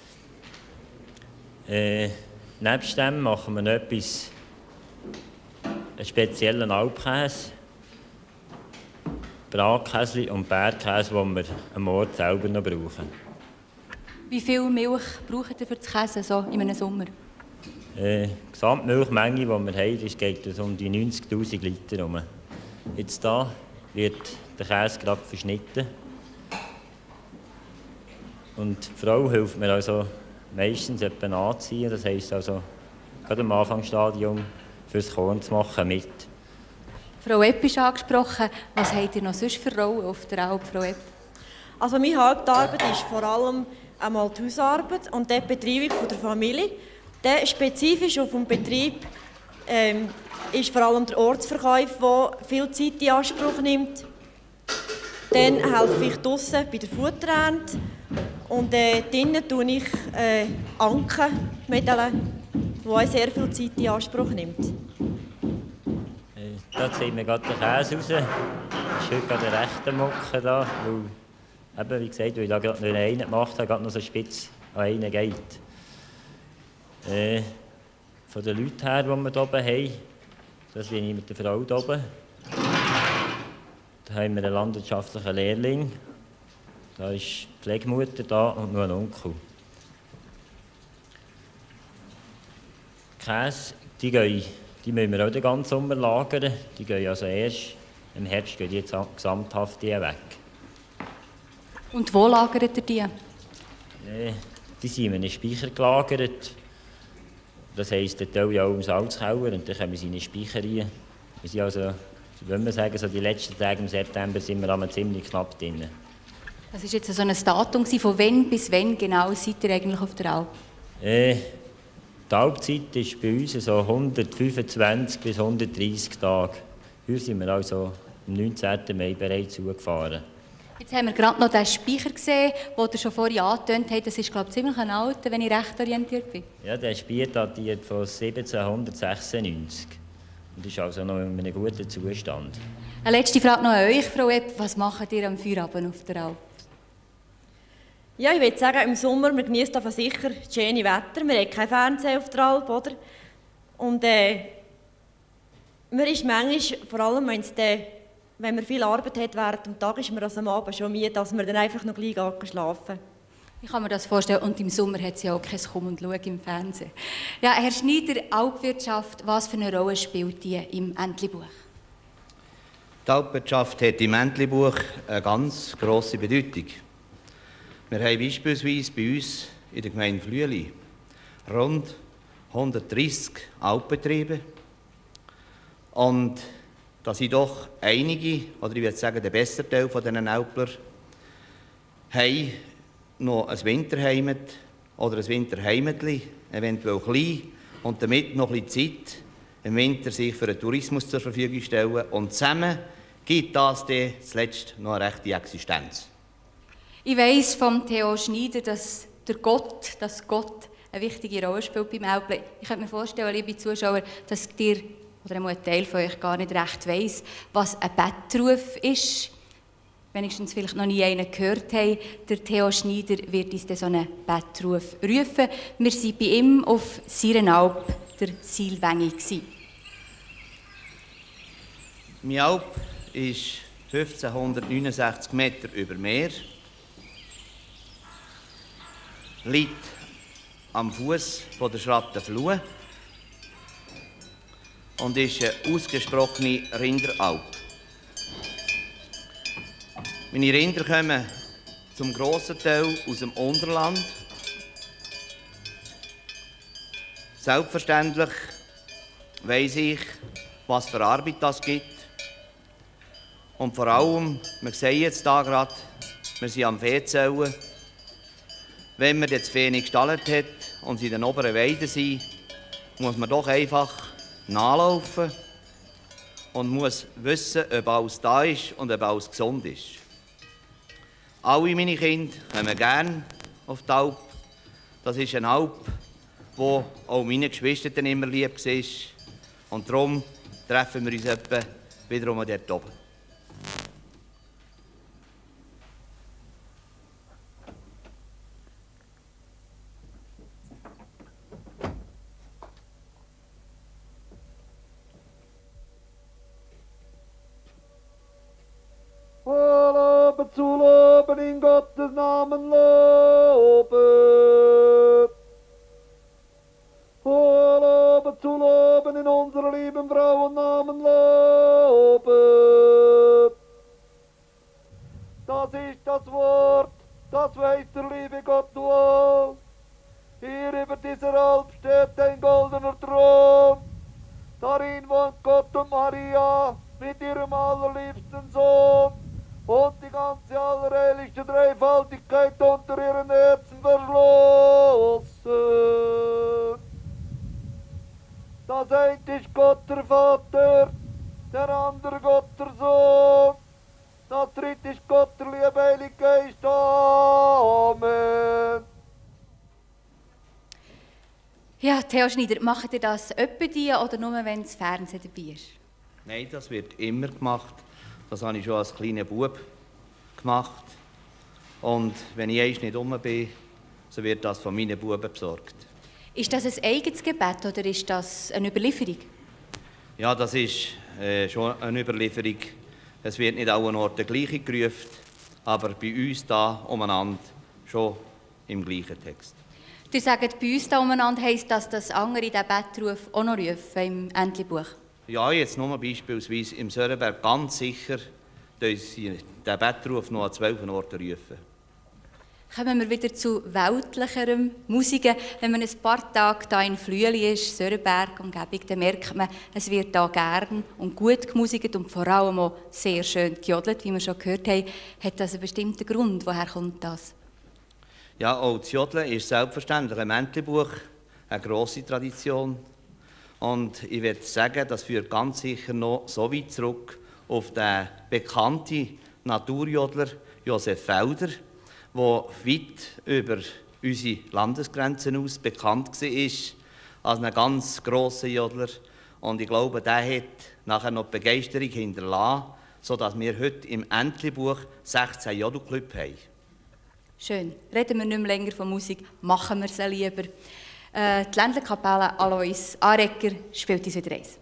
Nebst dem machen wir noch etwas, einen speziellen Alpkäse, Bratkäse und Bergkäse, den wir am Ort selber noch brauchen. Wie viel Milch braucht ihr für das Käse so in einem Sommer? Die Gesamtmilchmenge, die wir haben, geht um die 90'000 Liter herum. Jetzt hier wird der Käse gerade verschnitten. Und die Frau hilft mir also meistens etwa anziehen. Das heisst also, gerade am Anfangsstadium fürs Korn zu machen mit. Frau Epp ist angesprochen. Was habt ihr noch sonst für Rollen auf der Alp, Frau Epp? Also meine Hauptarbeit ist vor allem einmal die Hausarbeit und die Betreibung der Familie. Der spezifisch auf dem Betrieb ist vor allem der Ortsverkauf, der viel Zeit in Anspruch nimmt. Dann helfe ich draussen bei der Futterernte und drinnen tue ich Anken mitteln, die auch sehr viel Zeit in Anspruch nimmt. Da ziehen wir gerade den Käse raus. Das ist heute gerade der rechte Mocken da, weil, eben, wie gesagt, weil ich da gerade noch einen gemacht habe, gerade noch so spitz an einen geht. Von den Leuten her, die wir hier oben haben, das bin ich mit der Frau hier oben. Da haben wir einen landwirtschaftlichen Lehrling. Da ist die Pflegemutter da und noch ein Onkel. Die Käse, die müssen wir auch den ganzen Sommer lagern. Die gehen also erst im Herbst gehen die jetzt gesamthaft weg. Und wo lagert ihr die? Die sind in einem Speicher gelagert. Das heisst, dort auch im Salzkeller und dann kommen sie in den Speicher rein. Wir sind also, wenn wir sagen, so die letzten Tage im September sind wir ziemlich knapp drin. Das war jetzt so ein Datum, von wann bis wann genau seid ihr eigentlich auf der Alp? Die Alpzeit ist bei uns so 125 bis 130 Tage. Hier sind wir also am 19. Mai bereits zugefahren. Jetzt haben wir gerade noch den Speicher gesehen, den ihr schon vorhin angetönt habt. Das ist, glaube ich, ziemlich ein alter, wenn ich recht orientiert bin. Ja, der Speicher datiert von 1796 und ist also noch in einem guten Zustand. Eine letzte Frage noch an euch, Frau Epp. Was macht ihr am Feierabend auf der Alp? Ja, ich würde sagen, im Sommer, wir genießen einfach sicher das schöne Wetter. Wir haben kein Fernsehen auf der Alp, oder? Und man ist manchmal, vor allem wenn man viel Arbeit hat während dem Tag, ist man also am Abend schon müde, dass man dann einfach noch gleich schlafen. Ich kann mir das vorstellen. Und im Sommer hat es ja auch kein Komm und Schau im Fernsehen. Ja, Herr Schneider, Alpwirtschaft, was für eine Rolle spielt die im Entlebuch? Die Alpwirtschaft hat im Entlebuch eine ganz grosse Bedeutung. Wir haben beispielsweise bei uns in der Gemeinde Flüeli rund 130 Alpbetriebe. Und da sind doch einige, oder ich würde sagen, der bessere Teil von diesen Alpler, haben noch ein Winterheimat oder ein Winterheimatli, eventuell klein, und damit noch ein bisschen Zeit im Winter sich für den Tourismus zur Verfügung stellen. Und zusammen gibt das dann zuletzt noch eine rechte Existenz. Ich weiss von Theo Schneider, dass Gott eine wichtige Rolle spielt beim Alpen. Ich könnte mir vorstellen, liebe Zuschauer, dass ihr oder ein Teil von euch gar nicht recht weiss, was ein Bettruf ist. Wenigstens vielleicht noch nie einen gehört haben. Der Theo Schneider wird uns dann so einen Bettruf rufen. Wir waren bei ihm auf seiner Alp, der Silwengi. Meine Alp ist 1569 Meter über Meer, liegt am Fuß der Schratte Flue und ist eine ausgesprochene Rinderalp. Meine Rinder kommen zum grossen Teil aus dem Unterland. Selbstverständlich weiss ich, was für Arbeit das gibt. Und vor allem, wir sehen jetzt hier gerade, wir sind am Viehzählen. Wenn man jetzt Vieh nicht gestallt hat und sie in den oberen Weiden sind, muss man doch einfach nachlaufen und muss wissen, ob alles da ist und ob alles gesund ist. Alle meine Kinder kommen gerne auf die Alp. Das ist eine Alp, die auch meinen Geschwistern immer lieb war. Und darum treffen wir uns etwa wiederum dort oben. Loben zu loben, in Gottes Namen loben. Loben zu loben, in unserer lieben Frauennamen loben. Das ist das Wort, das weiß der liebe Gott wohl. Hier über dieser Alp steht ein goldener Thron. Darin wohnt Gott und Maria mit ihrem allerliebsten Sohn. Und die ganze allerheiligste Dreifaltigkeit unter ihren Herzen verschlossen. Das eine ist Gott der Vater, der andere Gott der Sohn, das dritte ist Gott der liebe Heilige Geist. Amen. Ja, Theo Schneider, macht ihr das öppe oder nur, wenn das Fernsehen dabei ist? Nein, das wird immer gemacht. Das habe ich schon als kleiner Bub gemacht. Und wenn ich einst nicht rum bin, so wird das von meinen Buben besorgt. Ist das ein eigenes Gebet oder ist das eine Überlieferung? Ja, das ist schon eine Überlieferung. Es wird nicht an allen Orten gleich gerufen, aber bei uns da umeinander schon im gleichen Text. Du sagst, bei uns da umeinander heisst das, dass andere diesen Bettruf auch noch rufen im Entlebuch? Ja, jetzt nur beispielsweise im Sörenberg ganz sicher, dass sie den Bettruf noch an 12 Orten rufen. Kommen wir wieder zu weltlicherem Musiken. Wenn man ein paar Tage hier in Flüeli ist, Sörenberg, Umgebung, dann merkt man, es wird hier gern und gut gemusikt und vor allem auch sehr schön gejodelt, wie wir schon gehört haben. Hat das einen bestimmten Grund? Woher kommt das? Ja, auch das Jodeln ist selbstverständlich im Entlebuch eine grosse Tradition. Und ich würde sagen, das führt ganz sicher noch so weit zurück auf den bekannten Naturjodler Josef Felder, der weit über unsere Landesgrenzen aus bekannt war als ein ganz grosser Jodler. Und ich glaube, der hat nachher noch die Begeisterung hinterlassen, sodass wir heute im Entlebuch 16 Jodelclubs haben. Schön. Reden wir nicht mehr länger von Musik, machen wir sie lieber. Die Ländlerkapelle Alois Arecker spielt uns wieder eins.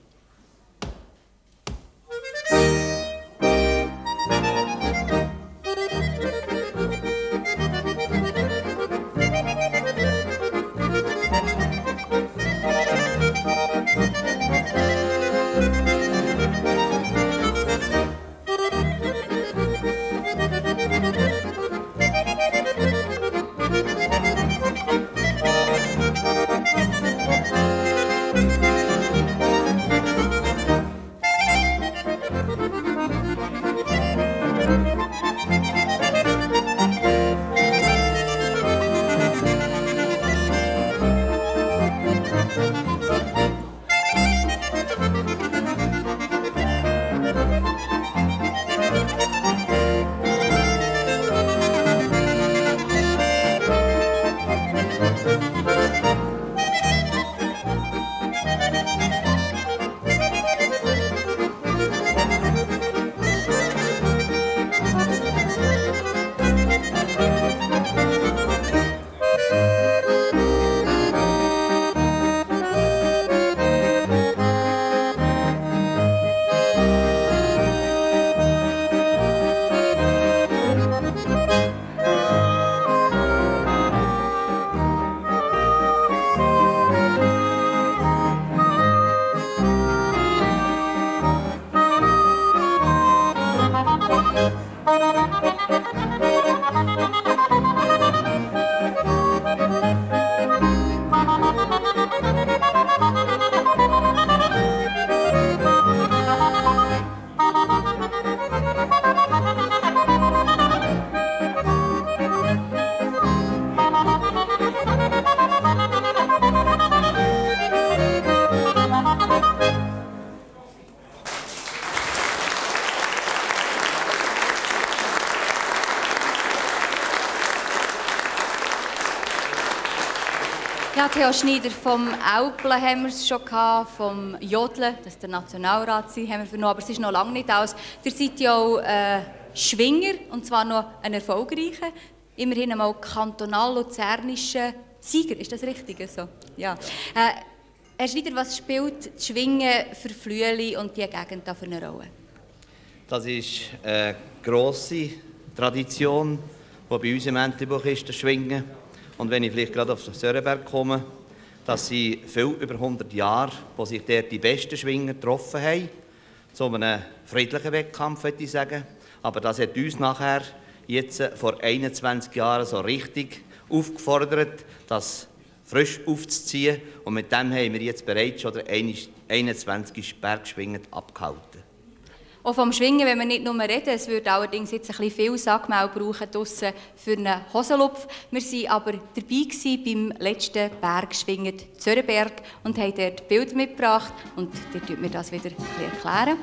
Ja, Theo Schneider, vom Aupeln haben wir es schon gehabt, vom Jodeln, das der Nationalrat sein, haben wir vernommen, aber es ist noch lange nicht aus. Ihr seid ja auch Schwinger, und zwar noch ein erfolgreicher, immerhin einmal kantonal-luzernischer Sieger, ist das richtig so? Ja. Herr Schneider, was spielt das Schwingen für Flüeli und die Gegend da für eine Rolle? Das ist eine grosse Tradition, die bei uns im Entlebuch ist, das Schwingen. Und wenn ich vielleicht gerade auf den Sörenberg komme, das sind viel über 100 Jahre, wo sich dort die besten Schwinger getroffen haben, zu einem friedlichen Wettkampf, würde ich sagen. Aber das hat uns nachher jetzt vor 21 Jahren so richtig aufgefordert, das frisch aufzuziehen. Und mit dem haben wir jetzt bereits schon 21 Bergschwingen abgehalten. Auch vom Schwingen, wenn wir nicht nur reden, es würde allerdings jetzt ein bisschen viel Sackmehl brauchen draussen für einen Hosenlupf. Wir waren aber dabei beim letzten Bergschwingen Zörenberg und haben dort Bilder mitgebracht. Und ihr könnt mir das wieder erklären.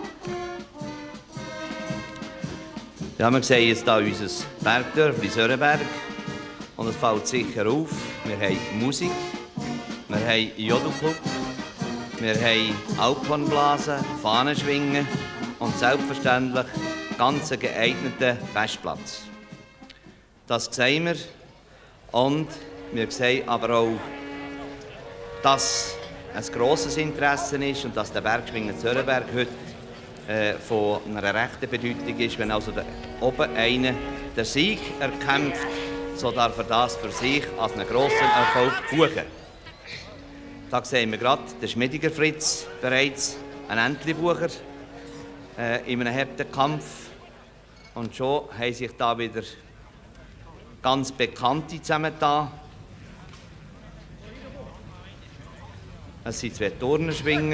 Ja, wir sehen jetzt hier unser Bergdörfli Sörenberg. Und es fällt sicher auf, wir haben Musik, wir haben Jodelclub, wir haben Alphornblasen, Fahnenschwingen und selbstverständlich ganz einen geeigneten Festplatz. Das sehen wir. Und wir sehen aber auch, dass ein grosses Interesse ist und dass der Bergschwingen Zörenberg heute von einer rechten Bedeutung ist. Wenn also oben einer den Sieg erkämpft, so darf er das für sich als einen grossen Erfolg buchen. Da sehen wir gerade den Schmiediger Fritz bereits, ein Entlebucher, in einem harten Kampf. Und schon haben sich da wieder ganz Bekannte zusammengetan. Es sind 2 Turnerschwinger.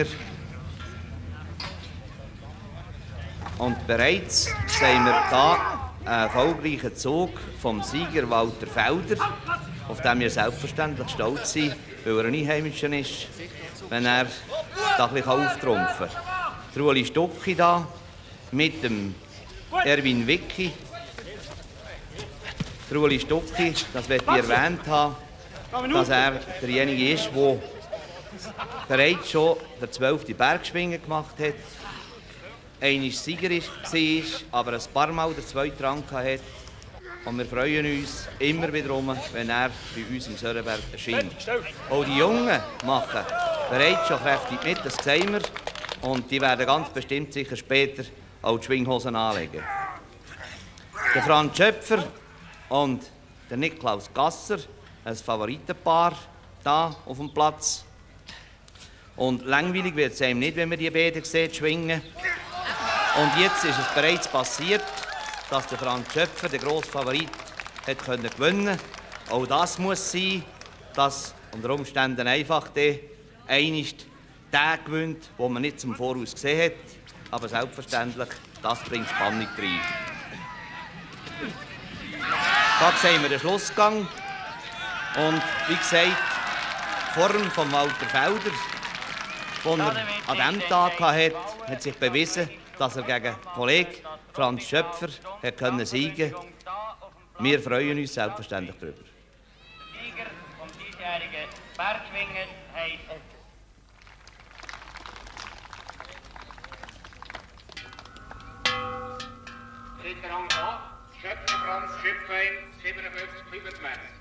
Und bereits sehen wir hier einen erfolgreichen Zug vom Sieger Walter Felder, auf den wir selbstverständlich stolz sind, weil er ein Einheimischer ist, wenn er da ein bisschen auftrumpfen kann. Ueli Stucki da mit dem Erwin Wicki. Ueli Stucki, das möchte ich erwähnt haben, dass er derjenige ist, der bereits schon der 12. Bergschwingen gemacht hat, einmal Sieger war, aber ein paar Mal den 2. Rang hatte. Und wir freuen uns immer wieder, wenn er bei uns im Sörenberg erscheint. Auch die Jungen machen bereits schon kräftig mit, das sehen wir. Und die werden ganz bestimmt sicher später auch die Schwinghosen anlegen. Der Franz Schöpfer und der Niklaus Gasser, ein Favoritenpaar da auf dem Platz. Und langweilig wird es einem nicht, wenn man die beiden sieht, schwingen. Und jetzt ist es bereits passiert, dass der Franz Schöpfer, der grosse Favorit, hat gewinnen konnte. Auch das muss sein, dass unter Umständen einfach der gewinnt, den man nicht zum Voraus gesehen hat. Aber selbstverständlich, das bringt Spannung rein. Da sehen wir den Schlussgang. Und wie gesagt, die Form von Walter Felder, die er an diesem Tag hatte, hat sich bewiesen, dass er gegen Kollegen Franz Schöpfer siegen konnte. Wir freuen uns selbstverständlich darüber. Der Sieger vom diesjährigen Bergschwingen heisst Rang A, Schöpfer Franz Schöpfwein, 57,25.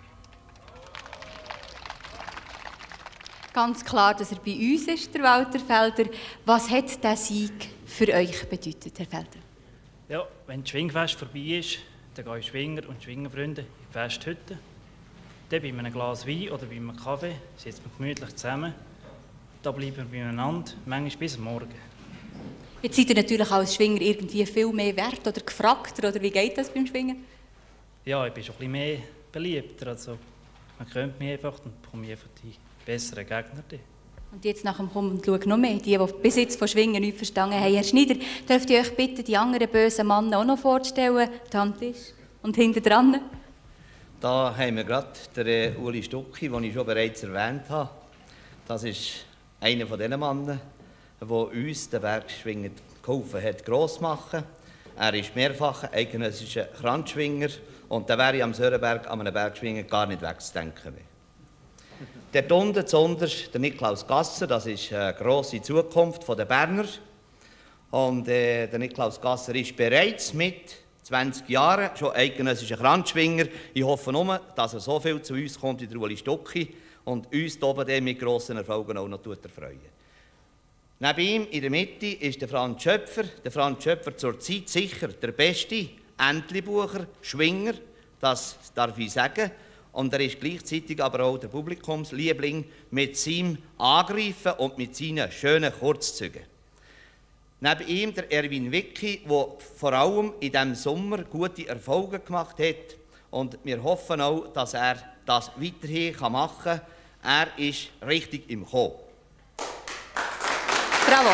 Ganz klar, dass er bei uns ist, der Walter Felder. Was hat dieser Sieg für euch bedeutet, Herr Felder? Ja, wenn das Schwingfest vorbei ist, dann gehen Schwinger und Schwingerfreunde in die Festhütte. Dann bei einem Glas Wein oder bei einem Kaffee sitzen wir gemütlich zusammen. Da bleiben wir beieinander, manchmal bis Morgen. Jetzt seid ihr natürlich als Schwinger irgendwie viel mehr wert oder gefragter, oder wie geht das beim Schwingen? Ja, ich bin schon ein bisschen mehr beliebter. Also, man kennt mich einfach und bekomme einfach die besseren Gegner. Und jetzt nach dem Kommen und Schauen noch mehr, die bis jetzt von Schwingen nichts verstanden haben. Herr Schneider, dürft ihr euch bitte die anderen bösen Männer auch noch vorstellen? Der am Tisch und hinten dran. Da haben wir gerade den Uli Stucki, den ich schon bereits erwähnt habe. Das ist einer von diesen Männern, der uns den Bergschwingen geholfen hat, gross zu machen. Er ist mehrfacher eidgenössischer Kranzschwinger und da wäre ich am Sörenberg an einem Bergschwingen gar nicht wegzudenken. Dort unten zuunterst der Niklaus Gasser, das ist eine grosse Zukunft der Berner. Und der Niklaus Gasser ist bereits mit 20 Jahren schon eidgenössischer Kranzschwinger. Ich hoffe nur, dass er so viel zu uns kommt wie der Ueli Stucki und uns hier oben mit grossen Erfolgen auch noch erfreuen. Neben ihm in der Mitte ist der Franz Schöpfer. Der Franz Schöpfer zurzeit sicher der beste Entlebucher, Schwinger, das darf ich sagen. Und er ist gleichzeitig aber auch der Publikumsliebling mit seinem Angreifen und mit seinen schönen Kurzzügen. Neben ihm der Erwin Wicki, der vor allem in diesem Sommer gute Erfolge gemacht hat. Und wir hoffen auch, dass er das weiterhin machen kann. Er ist richtig im Kommen. Bravo.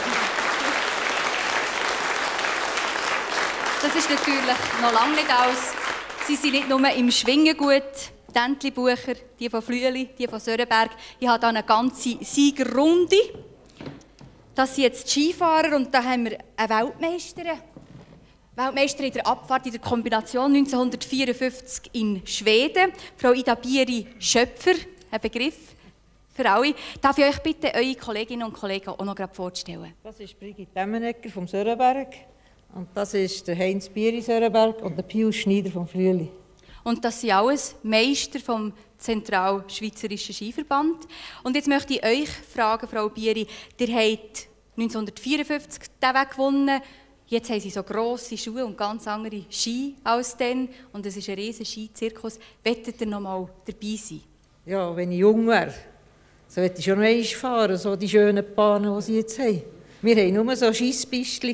Das ist natürlich noch lange nicht aus. Sie sind nicht nur im Schwingen gut, die Entlebucher, die von Flüeli, die von Sörenberg. Ich habe hier eine ganze Siegerrunde. Das sind jetzt die Skifahrer und da haben wir eine Weltmeisterin. Weltmeisterin in der Abfahrt in der Kombination 1954 in Schweden. Frau Ida Bieri-Schöpfer, ein Begriff für alle. Darf ich euch bitten, eure Kolleginnen und Kollegen auch noch vorzustellen? Das ist Brigitte Demmenegger vom Sörenberg. Und das ist der Heinz Bieri Sörenberg und der Pius Schneider vom Flüeli. Und das sind alles Meister vom Zentralschweizerischen Skiverband. Und jetzt möchte ich euch fragen, Frau Bieri, ihr habt 1954 den Weg gewonnen. Jetzt haben sie so grosse Schuhe und ganz andere Ski als dann. Und es ist ein riesiger Skizirkus. Wettet ihr noch mal dabei sein? Ja, wenn ich jung wäre, so hätte ich schon noch einmal fahren, so die schönen Bahnen, die sie jetzt haben. Wir hatten nur so Scheisspistchen.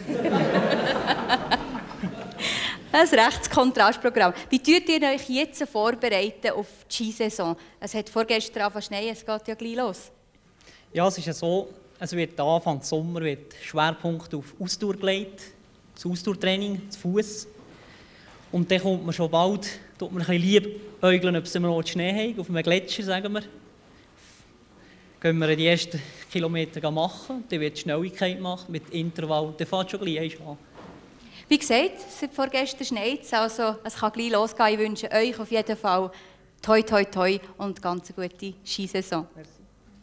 Ein rechtes Kontrastprogramm. Wie tut ihr euch jetzt vorbereiten auf die Skisaison? Es hat vorgestern angefangen zu schneien, es geht ja gleich los. Ja, es ist ja so, es wird Anfang Sommer wird Schwerpunkt auf Ausdauer gelegt, das Ausdauertraining, zu Fuß. Und dann kommt man schon bald, tut man ein bisschen liebäugeln, ob es noch Schnee haben, auf einem Gletscher, sagen wir. Gehen wir die ersten Kilometer machen, dann wird die Schnelligkeit gemacht mit Intervall, dann fährt schon gleich an. Wie gesagt, seit vorgestern schneit es, also es kann gleich losgehen. Ich wünsche euch auf jeden Fall toi toi toi und ganz eine gute Skisaison. Merci.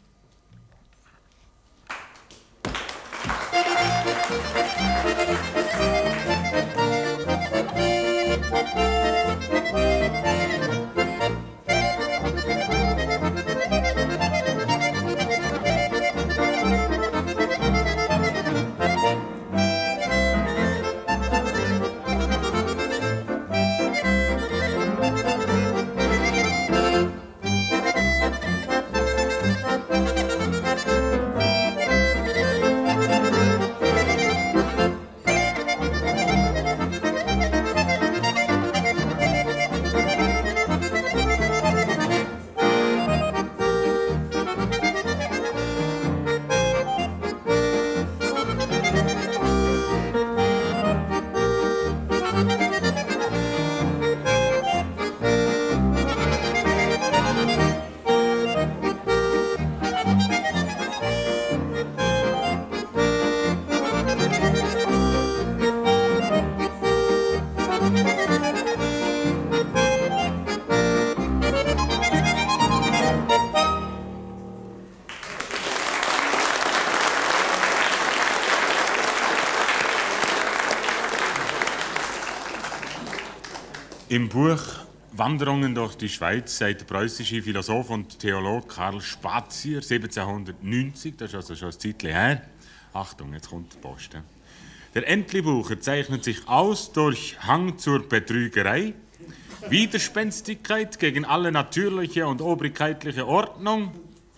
Im Buch Wanderungen durch die Schweiz sagt der preußische Philosoph und Theologe Karl Spazier 1790, das ist also schon ein Zeitchen her. Achtung, jetzt kommt die Post. Der Entlebucher zeichnet sich aus durch Hang zur Betrügerei, Widerspenstigkeit gegen alle natürliche und obrigkeitliche Ordnung,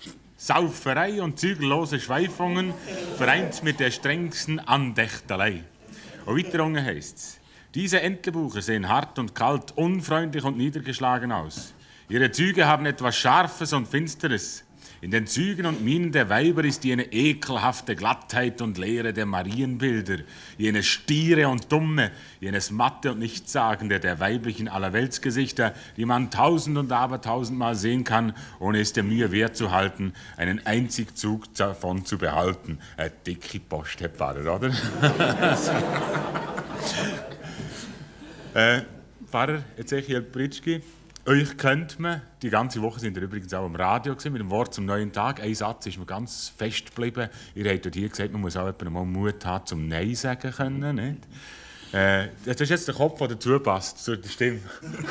Sauferei und zügellose Schweifungen, vereint mit der strengsten Andächtelei. Und weiter unten heisst's: Diese Entlebucher sehen hart und kalt, unfreundlich und niedergeschlagen aus. Ihre Züge haben etwas Scharfes und Finsteres. In den Zügen und Mienen der Weiber ist jene ekelhafte Glattheit und Leere der Marienbilder, jene Stiere und Dumme, jenes Matte und Nichtssagende der weiblichen Allerweltsgesichter, die man tausend und abertausendmal sehen kann, ohne es der Mühe wert zu halten, einen einzigen Zug davon zu behalten. Eine dicke Post, Herr Pfarrer, oder? Pfarrer Ezechiel Pritschki, Euch kennt man, die ganze Woche sind ihr übrigens auch im Radio gewesen, mit dem Wort zum neuen Tag. Ein Satz ist mir ganz fest geblieben. Ihr habt dort hier gesagt, man muss auch mal Mut haben, zum Nein sagen können. Nicht? Das ist jetzt der Kopf, der dazu passt, zu der Stimme.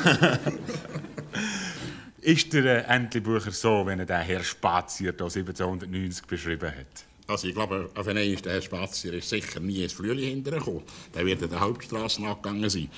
Ist der Entlebucher so, wenn er den Herr Spazier hier 1790 beschrieben hat? Also ich glaube, auf einen der Herr Spazier ist sicher nie ins Flüeli hintergekommen. Der wird an der Hauptstraße nachgegangen sein.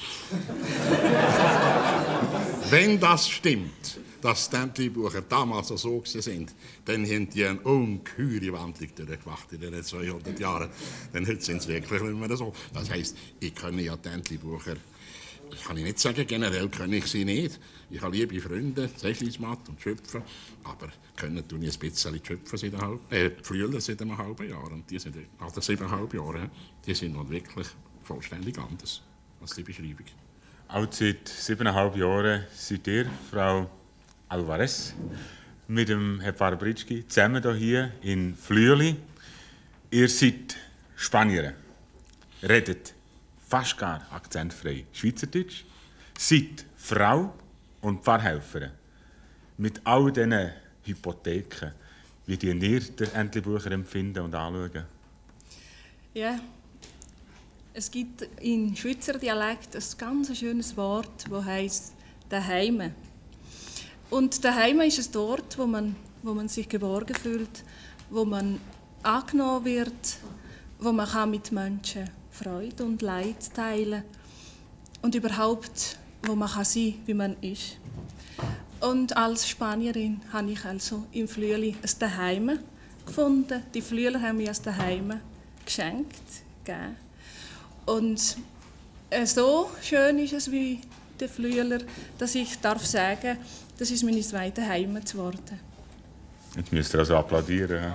Wenn das stimmt, dass die Entlebucher damals so sind, dann haben die eine ungeheure Wandlung durchgemacht in den 200 Jahren. Denn heute sind sie wirklich nicht mehr so. Das heisst, ich kenne ja die Entlebucher. Das kann ich nicht sagen, generell kenne ich sie nicht. Ich habe liebe Freunde, Zechlismatt und Schöpfen, aber können tun ich ein bisschen Schöpfen seit Flüeler seit einem halben Jahr. Und die sind, also 7,5 Jahre, die sind noch wirklich vollständig anders als die Beschreibung. Auch seit 7,5 Jahren seid ihr, Frau Alvarez, mit dem Herrn Pfarrer Britschgi zusammen hier in Flüeli. Ihr seid Spanier, redet fast gar akzentfrei Schweizerdeutsch, seid Frau und Pfarrhelferin. Mit all diesen Hypotheken, wie die ihr den Entlebucher empfinden und anschauen? Ja, es gibt im Schweizer Dialekt ein ganz schönes Wort, das heisst «daheim». Und «daheim» ist es dort, wo man sich geborgen fühlt, wo man angenommen wird, wo man mit Menschen Freude und Leid teilen und überhaupt, wo man sein kann, wie man ist. Und als Spanierin habe ich also im Flüeli ein Daheim gefunden. Die Flüeler haben mir ein Daheim geschenkt, gegeben. Und so schön ist es wie der Flüeler, dass ich darf sagen, das ist meine zweite Heimat geworden. Jetzt müsst ihr also applaudieren.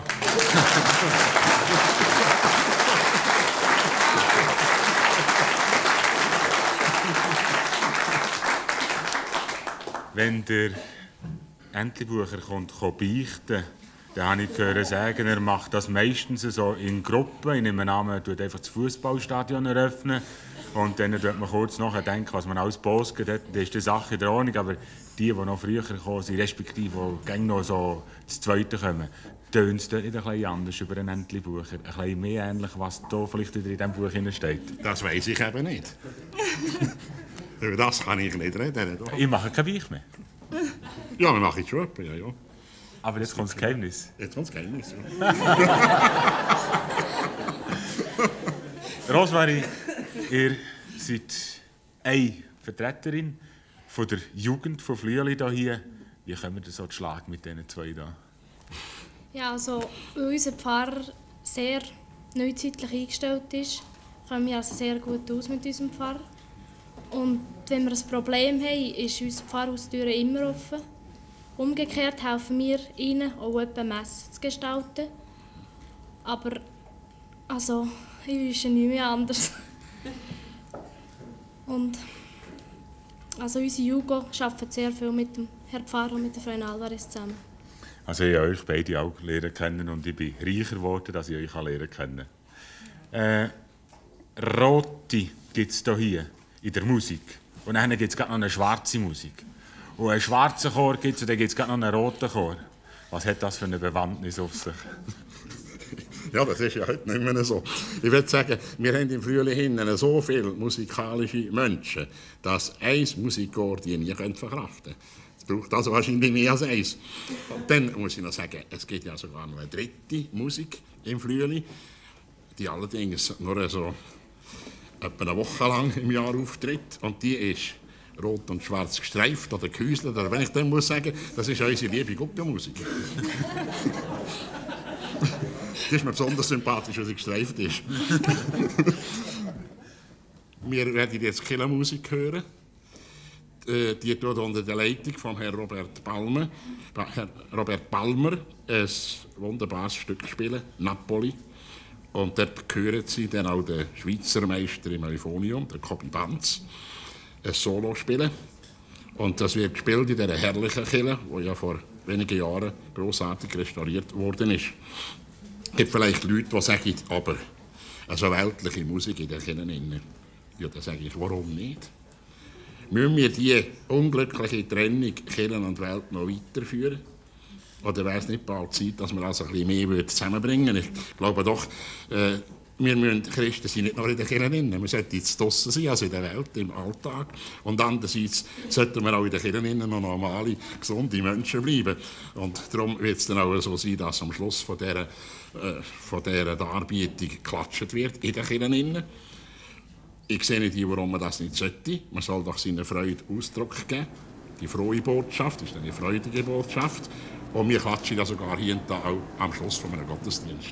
Wenn der Entlebucher kommt beichten, dann habe ich gehört sagen, er macht das meistens so in Gruppen. Ich nehme an, er tut einfach das Fußballstadion eröffnen und dann tut man kurz nachdenken, was man alles postet. Dann ist die Sache in der Ordnung, aber die noch früher gekommen sind, respektive die noch so das Zweite kommen, tönt es dort nicht ein bisschen anders über einen Entlebucher? Ein bisschen mehr ähnlich, was da vielleicht in diesem Buch steht? Das weiss ich eben nicht. Über das kann ich nicht reden. Ich mache kein Weich mehr. Ja, wir machen es schon. Ja. Aber jetzt kommt das Geheimnis. Jetzt kommt das Geheimnis. Rosmarie, ihr seid eine Vertreterin von der Jugend von Flüeli hier. Wie kommen wir so zu Schlag mit diesen zwei hier? Ja, also, weil unser Pfarrer sehr neuzeitlich eingestellt ist, kommen wir also sehr gut aus mit unserem Pfarrer. Und wenn wir ein Problem haben, ist unsere Pfarrhaustür immer offen. Umgekehrt helfen wir ihnen, auch etwa Messen zu gestalten. Aber also, ich wüsste nicht mehr anders. Und also unsere Jugo arbeitet sehr viel mit dem Herrn Pfarrer und mit der Frau Alvarez zusammen. Also ich habe euch beide auch lernen kennen und ich bin reicher geworden, dass ich euch lernen kann. Rote gibt es hier in der Musik. Und dann gibt es noch eine schwarze Musik. Und einen schwarzen Chor gibt es und dann gibt es noch einen roten Chor. Was hat das für eine Bewandtnis auf sich? Ja, das ist ja heute nicht mehr so. Ich würde sagen, wir haben im Frühling hinten so viele musikalische Menschen, dass ein Musikchor die nie verkraften können. Es braucht also wahrscheinlich mehr als eins. Dann muss ich noch sagen, es gibt ja sogar noch eine dritte Musik im Frühling, die allerdings nur so etwa eine Woche lang im Jahr auftritt. Und die ist rot und schwarz gestreift oder gehäuselt. Oder wenn ich dann muss sagen, das ist unsere liebe Guggenmusik. Die ist mir besonders sympathisch, weil sie gestreift ist. Wir werden jetzt Kirchenmusik hören. Die tut unter der Leitung von Herrn Robert Palmer ein wunderbares Stück spielen, Napoli. Und dort hören Sie dann auch den Schweizer Meister im Euphonium, der Kobi Banz, ein Solo spielen. Und das wird gespielt in dieser herrlichen Kirche, die ja vor wenigen Jahren grossartig restauriert worden ist. Es gibt vielleicht Leute, die sagen, aber also weltliche Musik in der Kirche. Ja, da sage ich, warum nicht? Müssen wir diese unglückliche Trennung Kirche und Welt noch weiterführen? Oder wäre es nicht bald Zeit, dass wir also ein bisschen mehr zusammenbringen würden? Ich glaube doch, wir müssen Christen sind nicht nur in den Kirchen drin, wir sollten jetzt draussen sein, also in der Welt, im Alltag. Und andererseits sollten wir auch in den Kirchen noch normale, gesunde Menschen bleiben. Und darum wird es dann auch so sein, dass am Schluss von dieser Darbietung geklatscht wird, in den Kirchen. Ich sehe nicht, warum man das nicht sollte. Man soll doch seiner Freude Ausdruck geben. Die frohe Botschaft ist eine freudige Botschaft. Und wir klatschen da sogar hier und da auch am Schluss von einem Gottesdienst.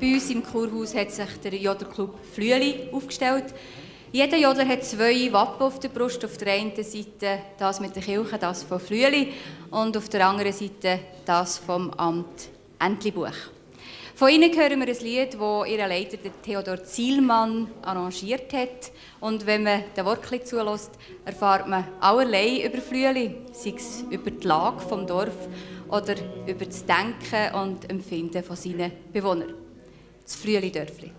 Bei uns im Kurhaus hat sich der Jodlerclub Flüeli aufgestellt. Jeder Jodler hat 2 Wappen auf der Brust. Auf der einen Seite das mit der Kirche, das von Flüeli, und auf der anderen Seite das vom Amt Entlebuch. Von ihnen hören wir ein Lied, das ihr Leiter Theodor Zielmann arrangiert hat. Und wenn man den Wortchen zulässt, erfahrt man allerlei über Flüeli, sei es über die Lage des Dorf oder über das Denken und Empfinden von seinen Bewohnern. Das Flüeli-Dörfli.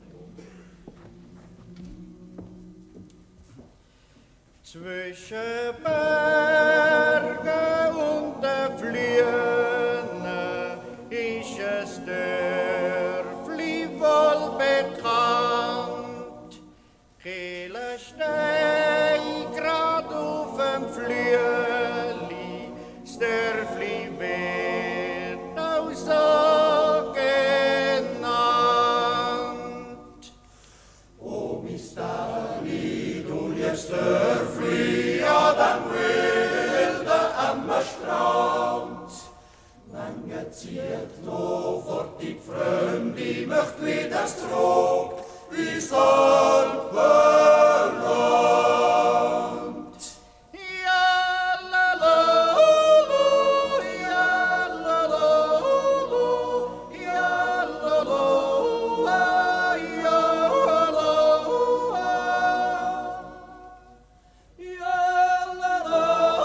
Zwischen Bergen und den Flüene ist es Dörfli wohl bekannt. Kehle steht grad auf dem Flüeli, das Dörfli wird auch so genannt. Oh, Mistali, du liebst Dörfli an dem wilden Ammerstrand. Mange zieht noch fort die Freunde, möcht wieder zurück ins Alpenland. Ja, la, la, la, ja, la, la, la, ja, la, la, ja, la, ja, la, la,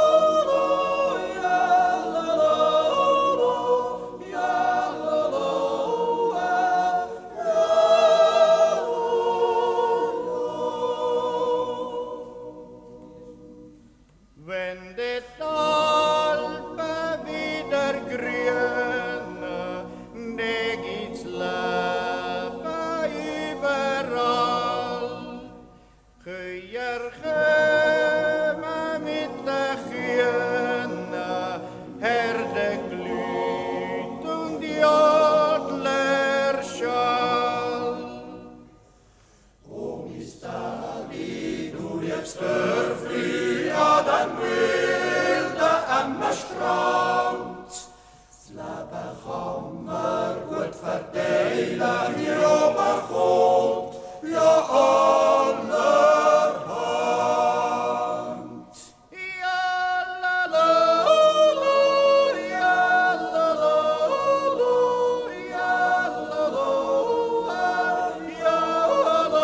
wenn die Alpen wieder grünen, da gibt's Leben überall. Kühe kommen mit den Kühen, Herde glüht und Jodler schall. Oh, Mistali, du liebst Dörfli an dem wilden Ammerstrand. Das Leben kann man gut verteilen, hier oben kommt ja allerhand. Ja, la, la, la, ja, la, la, la, ja, la, la, ja, la,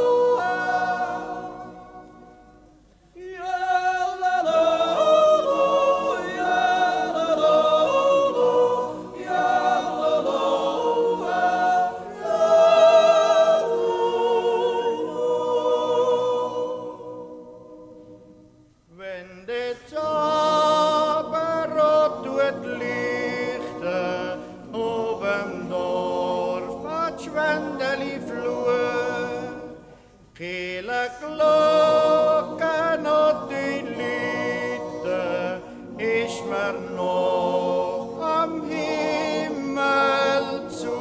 wenn die Taberrot tut lichten, oben Dorf hat Schwendeli Flur, Kehle Glocken und die Lieder, ist mir noch am Himmel zu.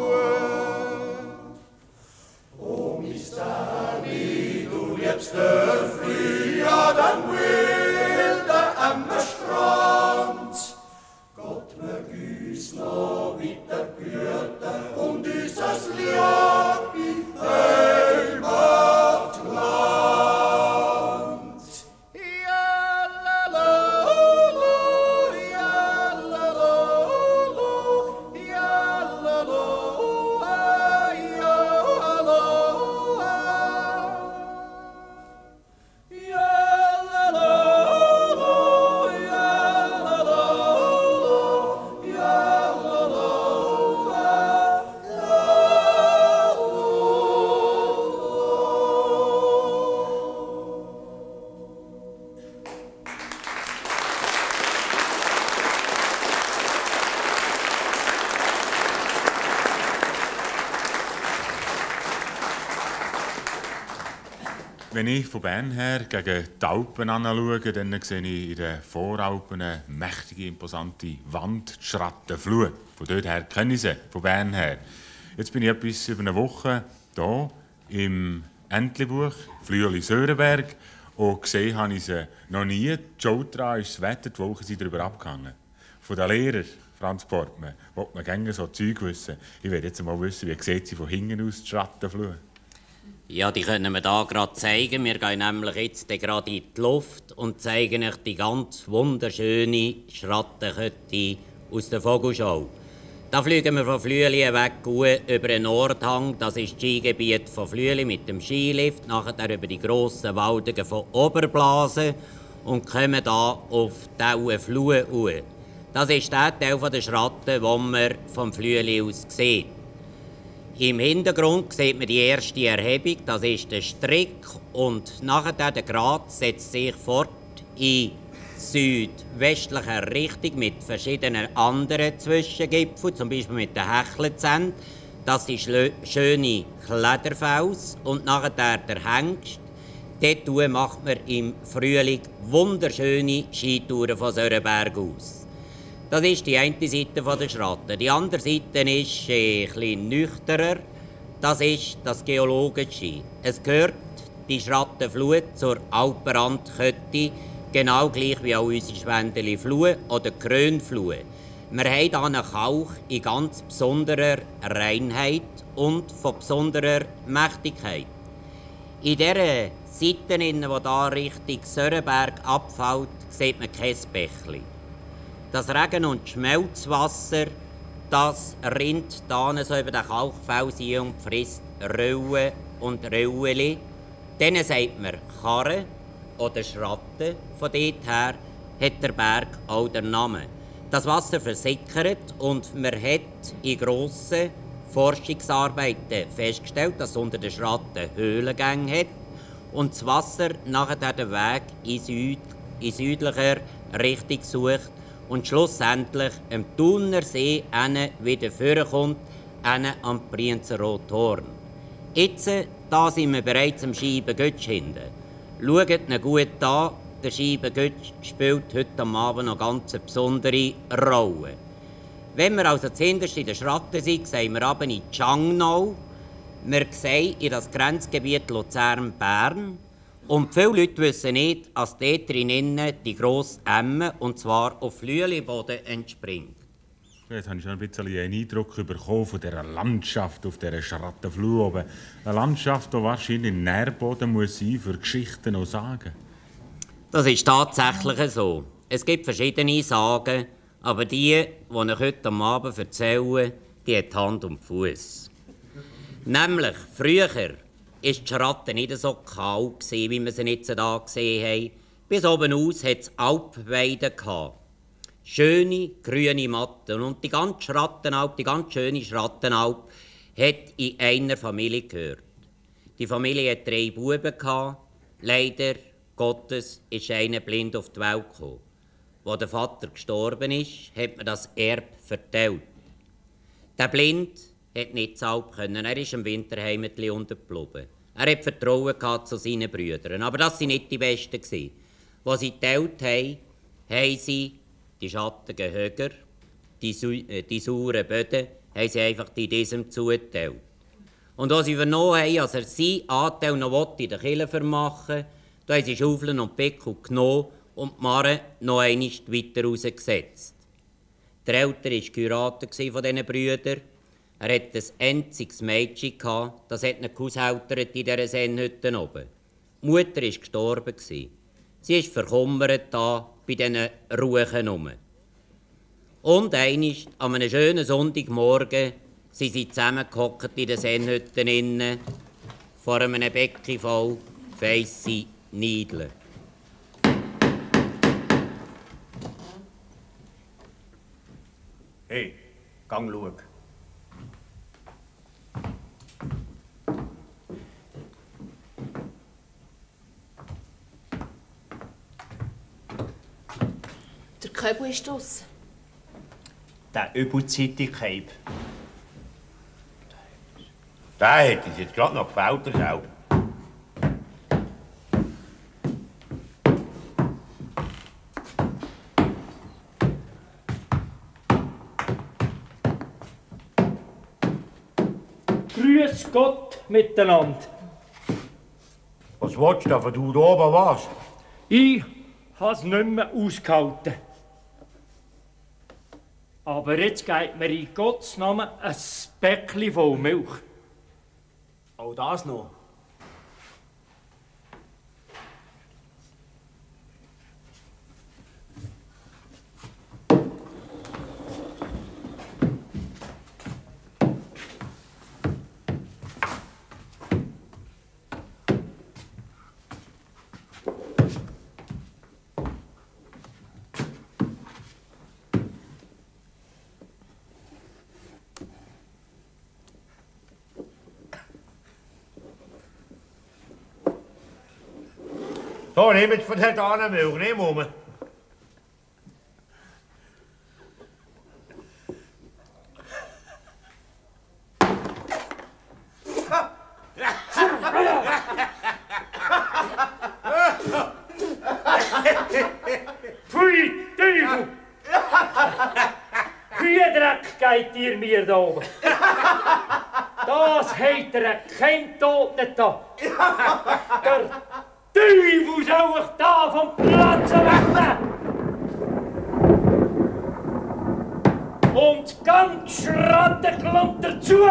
Oh, Mistali, du liebst Dörfli an dem wilden Ammerstrand. Gott mög uns noch weiter behüten und unseres liebe Heimatland. Ja, la, la, la, ja, la, la, la, ja, la, la, ja, la, ja, la, la, Wenn ich von Bern her gegen die Alpen anschaue, dann sehe ich in den Voralpen eine mächtige, imposante Wand, die Schrattenfluh. Von dort her kenne ich sie, von Bern her. Jetzt bin ich etwas über eine Woche hier im Entlebuch, Flüeli-Sörenberg, und gesehen habe ich sie noch nie. Die Schuld daran ist das Wetter, die Wolken sind darüber abgehangen. Von den Lehrern, Franz Portmann, will man gerne so Zeug wissen? Ich will jetzt mal wissen, wie sieht sie von hinten aus, die Schrattenflur? Ja, die können wir da gerade zeigen. Wir gehen nämlich jetzt gerade in die Luft und zeigen euch die ganz wunderschöne Schrattenkette aus der Vogelschau. Da fliegen wir von Flüeli weg über den Nordhang. Das ist das Skigebiet von Flüeli mit dem Skilift. Nachher über die grossen Waldungen von Oberblasen und kommen da auf die Flue hoch. Das ist der Teil der Schratte, den man vom Flüeli aus sieht. Im Hintergrund sieht man die erste Erhebung, das ist der Strick. Und nachher der Grat setzt sich fort in südwestlicher Richtung mit verschiedenen anderen Zwischengipfeln, zum Beispiel mit den Hechlenzähnen. Das ist schöne Klederfels und nachher der Hengst. Dort macht man im Frühling wunderschöne Skitouren von Sörenberg aus. Das ist die eine Seite der Schratte. Die andere Seite ist etwas nüchterner. Das ist das Geologische. Es gehört die Schrattenfluh zur Alpenrandkette, genau gleich wie auch unsere Schwendeli-Flue oder Krönflue. Wir haben hier einen Kalk in ganz besonderer Reinheit und von besonderer Mächtigkeit. In dieser Seite, die hier Richtung Sörenberg abfällt, sieht man kein Bächli. Das Regen- und Schmelzwasser, das rinnt hier so über den Kalkfels hin und frisst Rölle und Rölleli. Denen sagt man Karre oder Schratte. Von dort her hat der Berg auch den Namen. Das Wasser versickert und man hat in grossen Forschungsarbeiten festgestellt, dass es unter den Schratten Höhlengänge hat und das Wasser nachher den Weg in südlicher Richtung sucht und schlussendlich am Thunersee wieder vorkommt, am Brienzeroter Horn. Jetzt da sind wir bereits am Scheibengötsch hinten. Schaut ihn gut an, der Scheibengötsch spielt heute am Abend noch ganz eine besondere Rolle. Wenn wir also zuhinterst in der Schratte sind, sehen wir runter in Tschangnau. Wir sehen in das Grenzgebiet Luzern-Bern. Und viele Leute wissen nicht, dass dort drinnen die grosse Emme, und zwar auf Flüeliboden, entspringt. Jetzt habe ich schon ein bisschen einen Eindruck bekommen von dieser Landschaft auf dieser Schrattenflur oben. Eine Landschaft, die wahrscheinlich Nährboden muss sein für Geschichten und Sagen. Das ist tatsächlich so. Es gibt verschiedene Sagen, aber die ich heute am Abend erzähle, die hat Hand und Fuß. Nämlich, früher war die Schratte nicht so kahl, wie wir sie jetzt hier gesehen haben. Bis oben aus hatte es Alpweiden. Schöne, grüne Matten. Und die ganze Schrattenalp, die ganz schöne Schrattenalp, hat in einer Familie gehört. Die Familie hatte 3 Buben. Leider Gottes ist einer blind auf die Welt gekommen. Als der Vater gestorben ist, hat man das Erbe verteilt. Der Blind konnte nicht zur Alp. Er ist im Winterheim untergeblieben. Er hatte Vertrauen zu seinen Brüdern. Aber das waren nicht die Besten. Als sie geteilt haben, haben sie die schattigen Höger, die sauren Böden, haben sie einfach in diesem zugeteilt. Und als sie vernommen haben, dass er seinen Anteil noch in der Kirche vermachen, da haben sie Schaufeln und Pickel genommen und die Marre noch einmal weiter rausgesetzt. Der Ältere war geheiratet von diesen Brüdern. Er hatte ein einziges Mädchen, das hat ihn gehaushältert in dieser Sennhütte oben. Die Mutter war gestorben. Sie ist verkummert da bei diesen Ruchen rum. Und einmal, an einem schönen Sonntagmorgen, sind sie zusammengehockt in den Sennhütten innen, vor einem Becken voll feisse Niedeln. Hey, gang schau. Der Köbel ist draussen. Der Übelzeitig-Cape. Der hätte uns jetzt gerade noch gefällt, der Schau. Grüß Gott miteinander. Was willst du da, wenn du da oben warst? Ich habe es nicht mehr ausgehalten. Aber jetzt geht mir in Gottes Namen ein Päckchen voll Milch. Auch das noch. So, nehmt von der Dahnenmilch, nehmen wir. Pfui, Teufel! Kühendreck geht ihr mir da oben. Das habt ihr kein Tod nicht da. Der Teufel soll ich da vom Platz wegnehmen! Und ganz Schrattenklump dazu!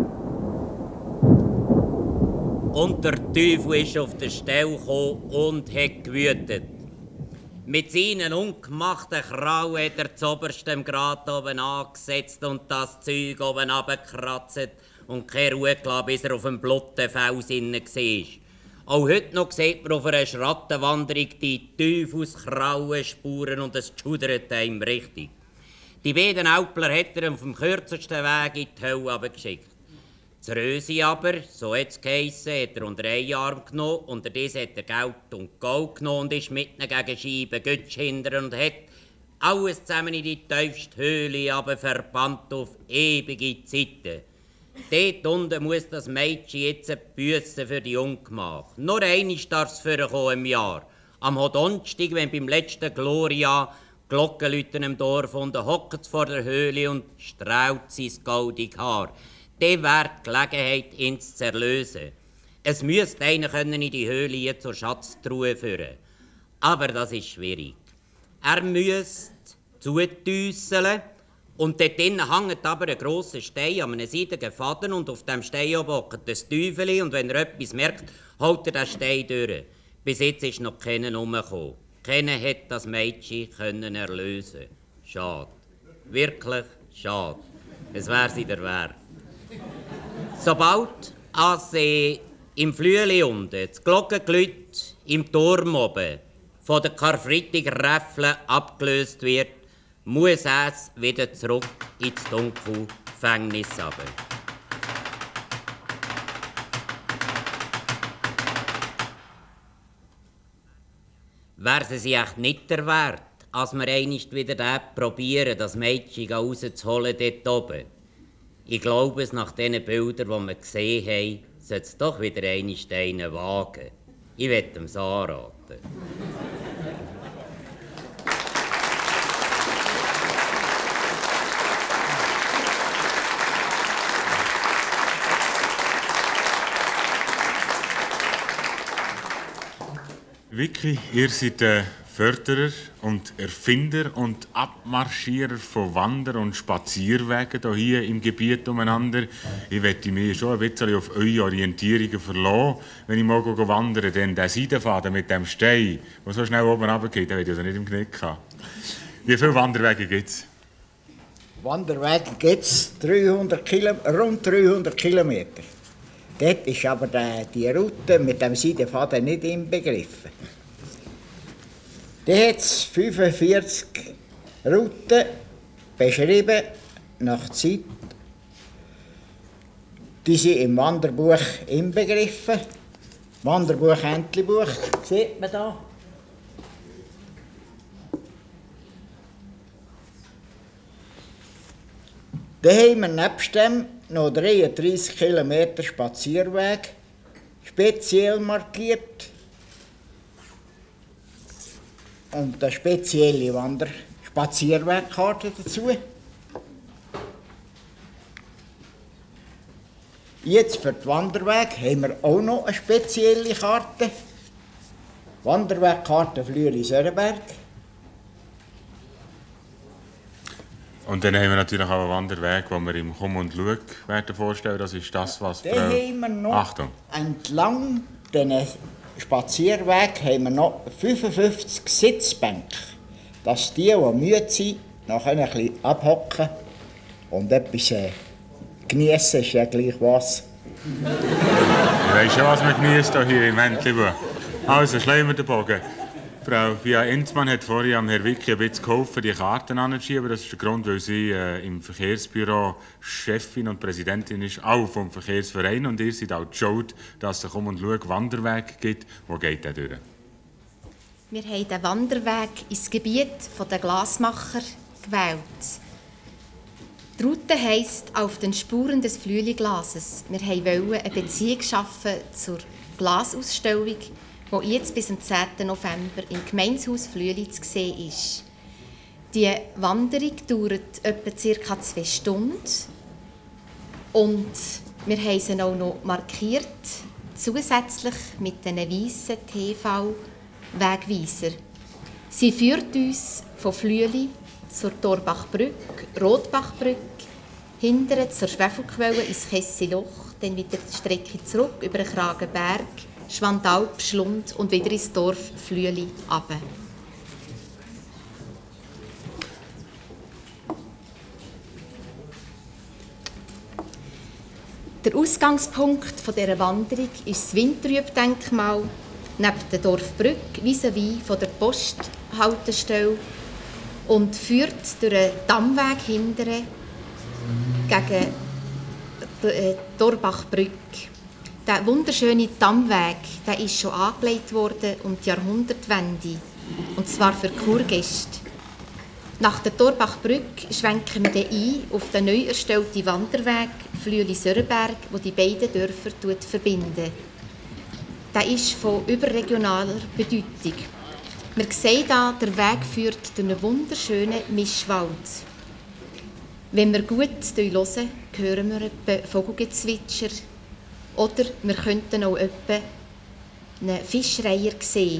Und der Teufel ist auf die Stelle gekommen und hat gewütet. Mit seinen ungemachten Krauen hat er zuoberst im Grat oben angesetzt und das Zeug oben runtergekratzt und keine Ruhe gelassen, bis er auf dem Bluttenfels innen war. Auch heute noch sieht man auf einer Schrattenwanderung die Teufelskrauenspuren und es schudert ihm richtig. Die beiden Aupler hat er auf dem kürzesten Weg in die Hölle runtergeschickt. Das Rösi aber, so hat es geheissen, hat er unter einen Arm genommen, unter dies hat er Geld und Gold genommen und ist mitten gegen Scheiben Götsch hinter und hat alles zusammen in die tiefste Höhle aber verbannt auf ewige Zeiten. Dort unten muss das Mädchen jetzt büssen für die Ungemach. Nur einmal darf es vorkommen im Jahr. Am Donnerstag, wenn beim letzten Gloria Glocken läuten im Dorf und hockt es vor der Höhle und strahlt sein goldiges Haar. Der wäre die Gelegenheit, ihn zu erlösen. Es müsste einer in die Höhle zur Schatztruhe führen. Aber das ist schwierig. Er müsste zutäusseln und dort drinnen hängt aber ein grosser Stein an einem seidigen Faden und auf dem Stein oben hockt das Teufel und wenn er etwas merkt, holt er den Stein durch. Bis jetzt ist noch keiner herumgekommen. Keiner hat das Mädchen erlösen. Schade. Wirklich schade. Es wäre sie der wert. Sobald als im Flüeli unten das Glockengeläut im Turm oben von der Karfreitag-Räffle abgelöst wird, muss es wieder zurück ins dunkle Gefängnis runter. Wäre es sich echt nicht der Wert, als wir einst wieder probieren, das Mädchen rauszuholen dort oben? Ich glaube es, nach diesen Bildern, die wir gesehen haben, sollte es doch wieder einen wagen. Ich möchte ihm anraten. Vicky, ihr seid Förderer und Erfinder und Abmarschierer von Wander- und Spazierwegen hier im Gebiet umeinander. Ich möchte mich schon ein bisschen auf eure Orientierungen verlassen, wenn ich mal wandern. Denn der Seidenfaden mit dem Stein, der so schnell oben runtergeht, den will ich also nicht im Knick haben. Wie viele Wanderwege gibt es? Wanderwege gibt es rund 300 Kilometer. Dort ist aber die Route mit dem Seidenfaden nicht inbegriffen. Da hat es 45 Routen beschrieben nach Zeit. Die sind im Wanderbuch inbegriffen. Wanderbuch, Entlebuch, sieht man da. Da haben wir nebst dem noch 33 Kilometer Spazierweg, speziell markiert. Und eine spezielle Spazierwegkarte dazu. Jetzt für den Wanderweg haben wir auch noch eine spezielle Karte. Wanderwegkarte Flüeli-Sörenberg. Und dann haben wir natürlich auch einen Wanderweg, den wir im Komm und Schau werden vorstellen. Das ist das, was Dann haben wir noch Achtung. entlang diesen Spazierweg haben wir noch 55 Sitzbänke. Dass die müde sind, noch ein bisschen abhocken und etwas genießen, ist ja gleich was. Ich weiss schon, was man genießt hier im Entlebuch. Also, schlagen wir den Bogen. Frau Pia Enzmann hat vorhin am Herrn Wicki ein bisschen geholfen, die Karten anzuschieben. Das ist der Grund, weil sie im Verkehrsbüro Chefin und Präsidentin ist, auch vom Verkehrsverein. Und ihr seid auch die Schuld, dass es Komm und Schau Wanderweg gibt. Wo geht der durch? Wir haben den Wanderweg ins Gebiet der Glasmacher gewählt. Die Route heisst «Auf den Spuren des Flüeli-Glases». Wir wollten eine Beziehung schaffen zur Glasausstellung, die jetzt bis zum 10. November im Gemeindehaus Flüeli zu sehen ist. Die Wanderung dauert etwa ca. 2 Stunden. Und wir haben sie auch noch markiert, zusätzlich mit diesen weissen TV-Wegweiser. Sie führt uns von Flüeli zur Torbachbrücke, Rotbachbrücke, hinterher zur Schwefelquelle ins Kessiloch, dann wieder die Strecke zurück über den Kragenberg, Schwandalp, Schlund und wieder ins Dorf Flüeli runter. Der Ausgangspunkt dieser Wanderung ist das Windtrüb-Denkmal neben der Dorfbrücke vis-à-vis von der Posthaltestelle und führt durch einen Dammweg hinterher gegen die Torbachbrücke. Der wunderschöne Dammweg, der ist schon angelegt worden um die Jahrhundertwende, und zwar für Kurgäste. Nach der Torbachbrücke schwenken wir dann ein auf den neu erstellten Wanderweg Flüeli-Sörenberg, der die beiden Dörfer verbindet. Der ist von überregionaler Bedeutung. Wir sehen hier, der Weg führt durch einen wunderschönen Mischwald. Wenn wir gut hören, hören wir etwa Vogelgezwitscher oder wir könnten auch etwa einen Fischreiher sehen.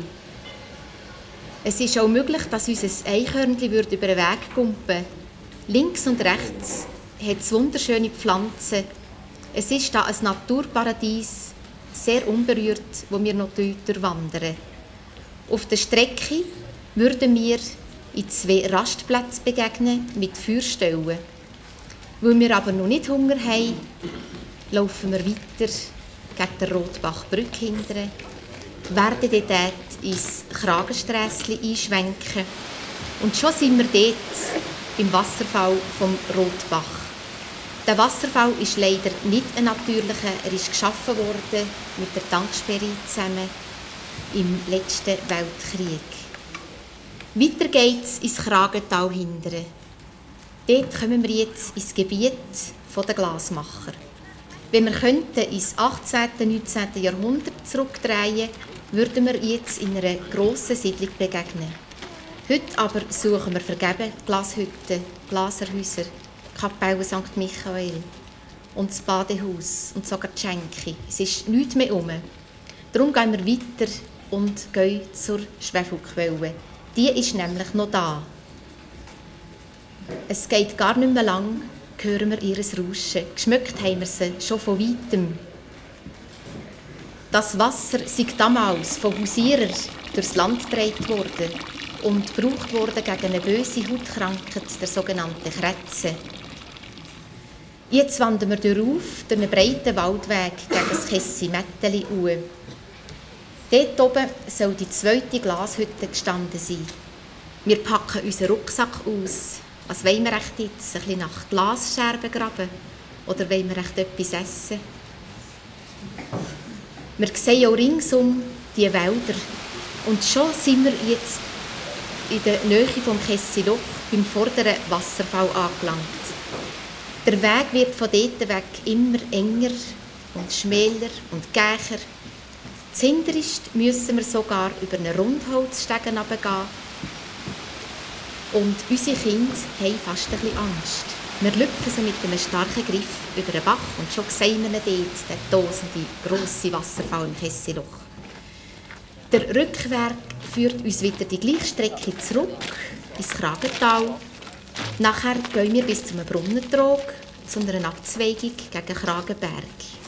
Es ist auch möglich, dass unser Eichhörnchen über den Weg kumpen. Links und rechts hat es wunderschöne Pflanzen. Es ist hier ein Naturparadies, sehr unberührt, wo wir noch durchwandern. Auf der Strecke würden wir in 2 Rastplätze begegnen mit Feuerstellen. Weil wir aber noch nicht Hunger haben, laufen wir weiter gegen die Rotbachbrücke hinterher, werden dort ins Kragensträsschen einschwenken und schon sind wir dort im Wasserfall vom Rotbach. Der Wasserfall ist leider nicht ein natürlicher, er ist geschaffen worden mit der Tanksperre zusammen im letzten Weltkrieg. Weiter geht's ins Kragental hinterher. Dort kommen wir jetzt ins Gebiet der Glasmacher. Wenn wir könnten ins 18. und 19. Jahrhundert zurückdrehen, würden wir jetzt in einer grossen Siedlung begegnen. Heute aber suchen wir vergebens Glashütten, Glaserhäuser, Kapelle St. Michael und das Badehaus und sogar die Schenke. Es ist nichts mehr herum. Darum gehen wir weiter und gehen zur Schwefelquelle. Die ist nämlich noch da. Es geht gar nicht mehr lang, hören wir ihr Rauschen. Geschmückt haben wir sie schon von Weitem. Das Wasser sei damals von Hausierern durchs Land getragen worden und gebraucht worden gegen eine böse Hautkrankheit, der sogenannten Krätze. Jetzt wandern wir durch einen breiten Waldweg gegen das Kessi-Metteli uhr. Dort oben soll die 2. Glashütte gestanden sein. Wir packen unseren Rucksack aus. Was wollen wir echt jetzt? Ein bisschen nach Glasscherben graben? Oder wollen wir echt etwas essen? Wir sehen auch ringsum die Wälder. Und schon sind wir jetzt in der Nähe vom Kessiloch beim vorderen Wasserfall angelangt. Der Weg wird von dort weg immer enger und schmäler und gächer. Zuhinterst müssen wir sogar über einen Rundholzsteg hinuntergehen. Und unsere Kinder haben fast ein bisschen Angst. Wir lüpfen sie mit einem starken Griff über den Bach und schon sehen wir dort den tosenden, grossen Wasserfall im Kessiloch. Der Rückweg führt uns wieder die gleiche Strecke zurück ins Kragental. Nachher gehen wir bis zum Brunnentrog, zu einer Abzweigung gegen Kragenberg.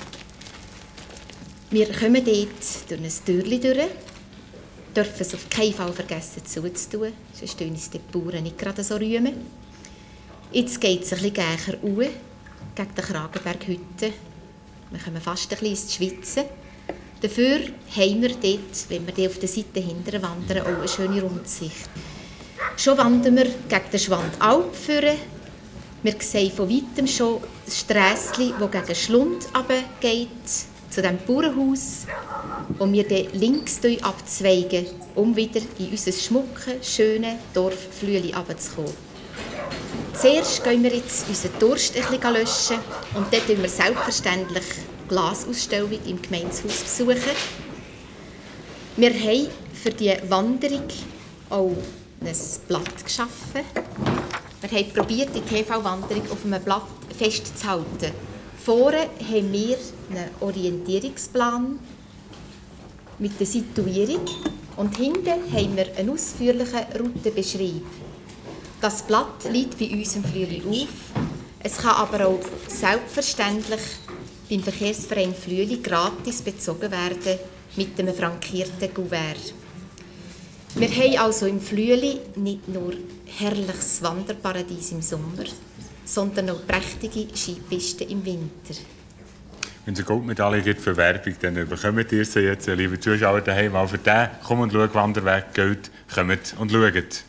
Wir kommen dort durch ein Türchen durch, dürfen es auf keinen Fall vergessen zuzutun, sonst tun uns die Bauern nicht gerade so rühmen. Jetzt geht es ein bisschen gächer hoch, gegen den Kragenberghütte. Wir kommen fast ein bisschen ins Schwitzen. Dafür haben wir dort, wenn wir auf der Seite hinterher wandern, auch eine schöne Rundsicht. Schon wandern wir gegen den Schwandalp führen. Wir sehen von weitem schon ein Strässchen, das gegen den Schlund runtergeht, zu dem Bauernhaus, wo wir dann links abzweigen, um wieder in unser schmuckes, schönes Dorf Flüeli runterzukommen. Zuerst gehen wir jetzt unseren Durst ein bisschen löschen und dann besuchen wir selbstverständlich die Glasausstellung im Gemeindehaus besuchen. Wir haben für diese Wanderung auch ein Blatt geschaffen. Wir haben probiert, die TV-Wanderung auf einem Blatt festzuhalten. Vorne haben wir einen Orientierungsplan mit der Situierung und hinten haben wir einen ausführlichen Routenbeschrieb. Das Blatt liegt bei uns im Flüeli auf. Es kann aber auch selbstverständlich beim Verkehrsverein Flüeli gratis bezogen werden mit einem frankierten Kuvert. Wir haben also im Flüeli nicht nur herrliches Wanderparadies im Sommer, sondern auch prächtige Skipisten im Winter. Wenn es eine Goldmedaille gibt für Werbung, dann bekommt ihr sie jetzt, liebe Zuschauer daheim, auch für den «Komm und schau, Wanderweg» gilt. Kommt und schaut.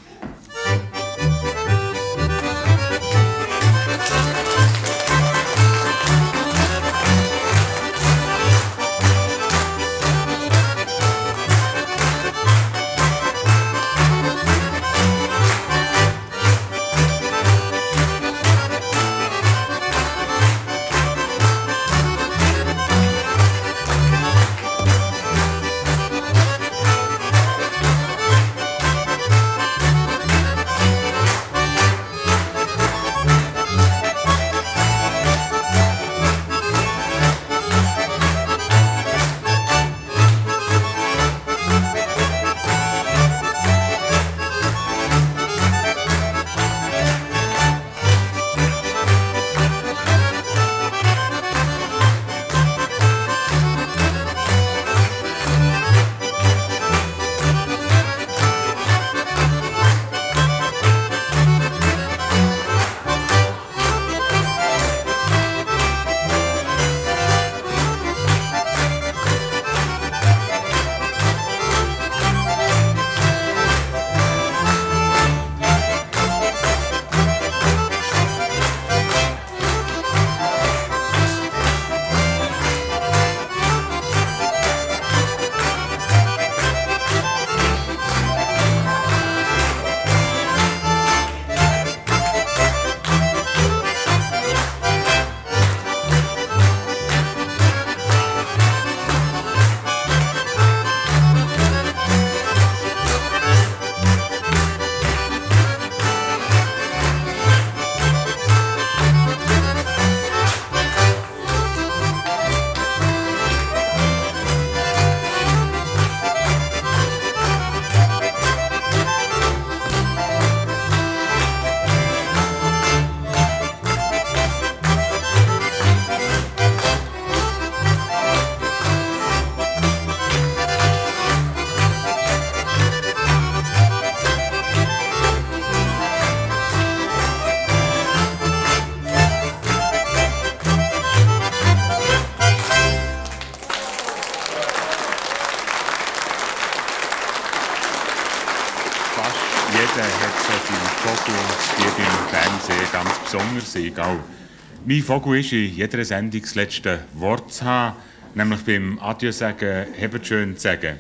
Mein Vogel ist in jeder Sendung das letzte Wort zu haben, nämlich beim Adieu sagen, «Habt schön» zu sagen.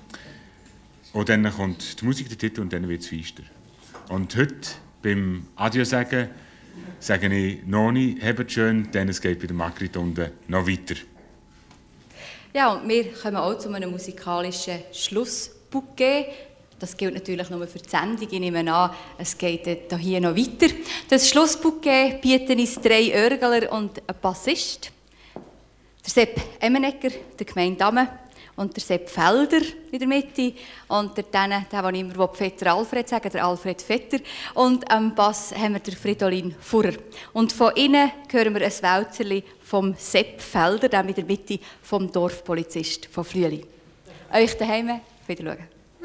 Und dann kommt die Musik, der Titel und dann wird es feister. Und heute beim Adieu sagen, sage ich noch nicht, «Habt schön», denn es geht bei der Margrit unten noch weiter. Ja, und wir kommen auch zu einem musikalischen Schlussbouquet. Das gilt natürlich nur für die Sendung. Ich nehme an, es geht hier noch weiter. Das Schlussbouquet bieten uns 3 Örgler und ein Bassist. Der Sepp Emmenegger, der Gemeinde Damen und der Sepp Felder in der Mitte und der ich immer Vetter Alfred sagen, der Alfred Vetter. Und am Bass haben wir den Fridolin Furrer. Und von innen hören wir ein Wälzerli vom Sepp Felder, der in der Mitte vom Dorfpolizist von Flüeli. Euch daheim wieder schauen.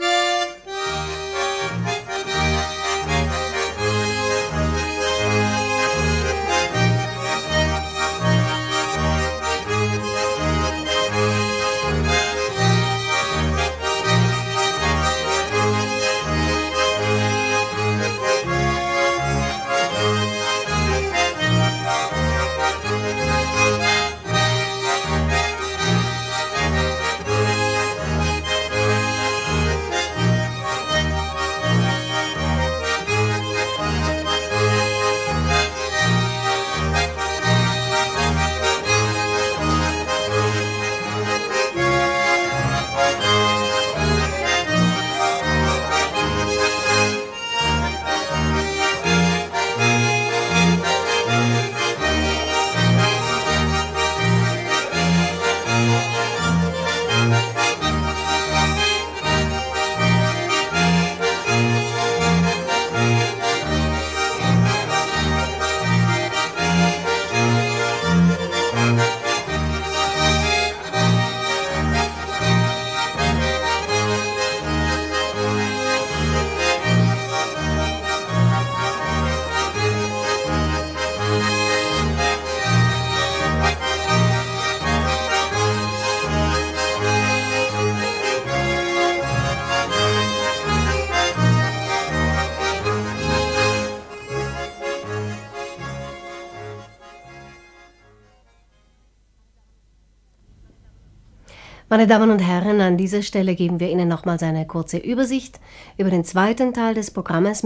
Meine Damen und Herren, an dieser Stelle geben wir Ihnen nochmals eine kurze Übersicht über den zweiten Teil des Programmes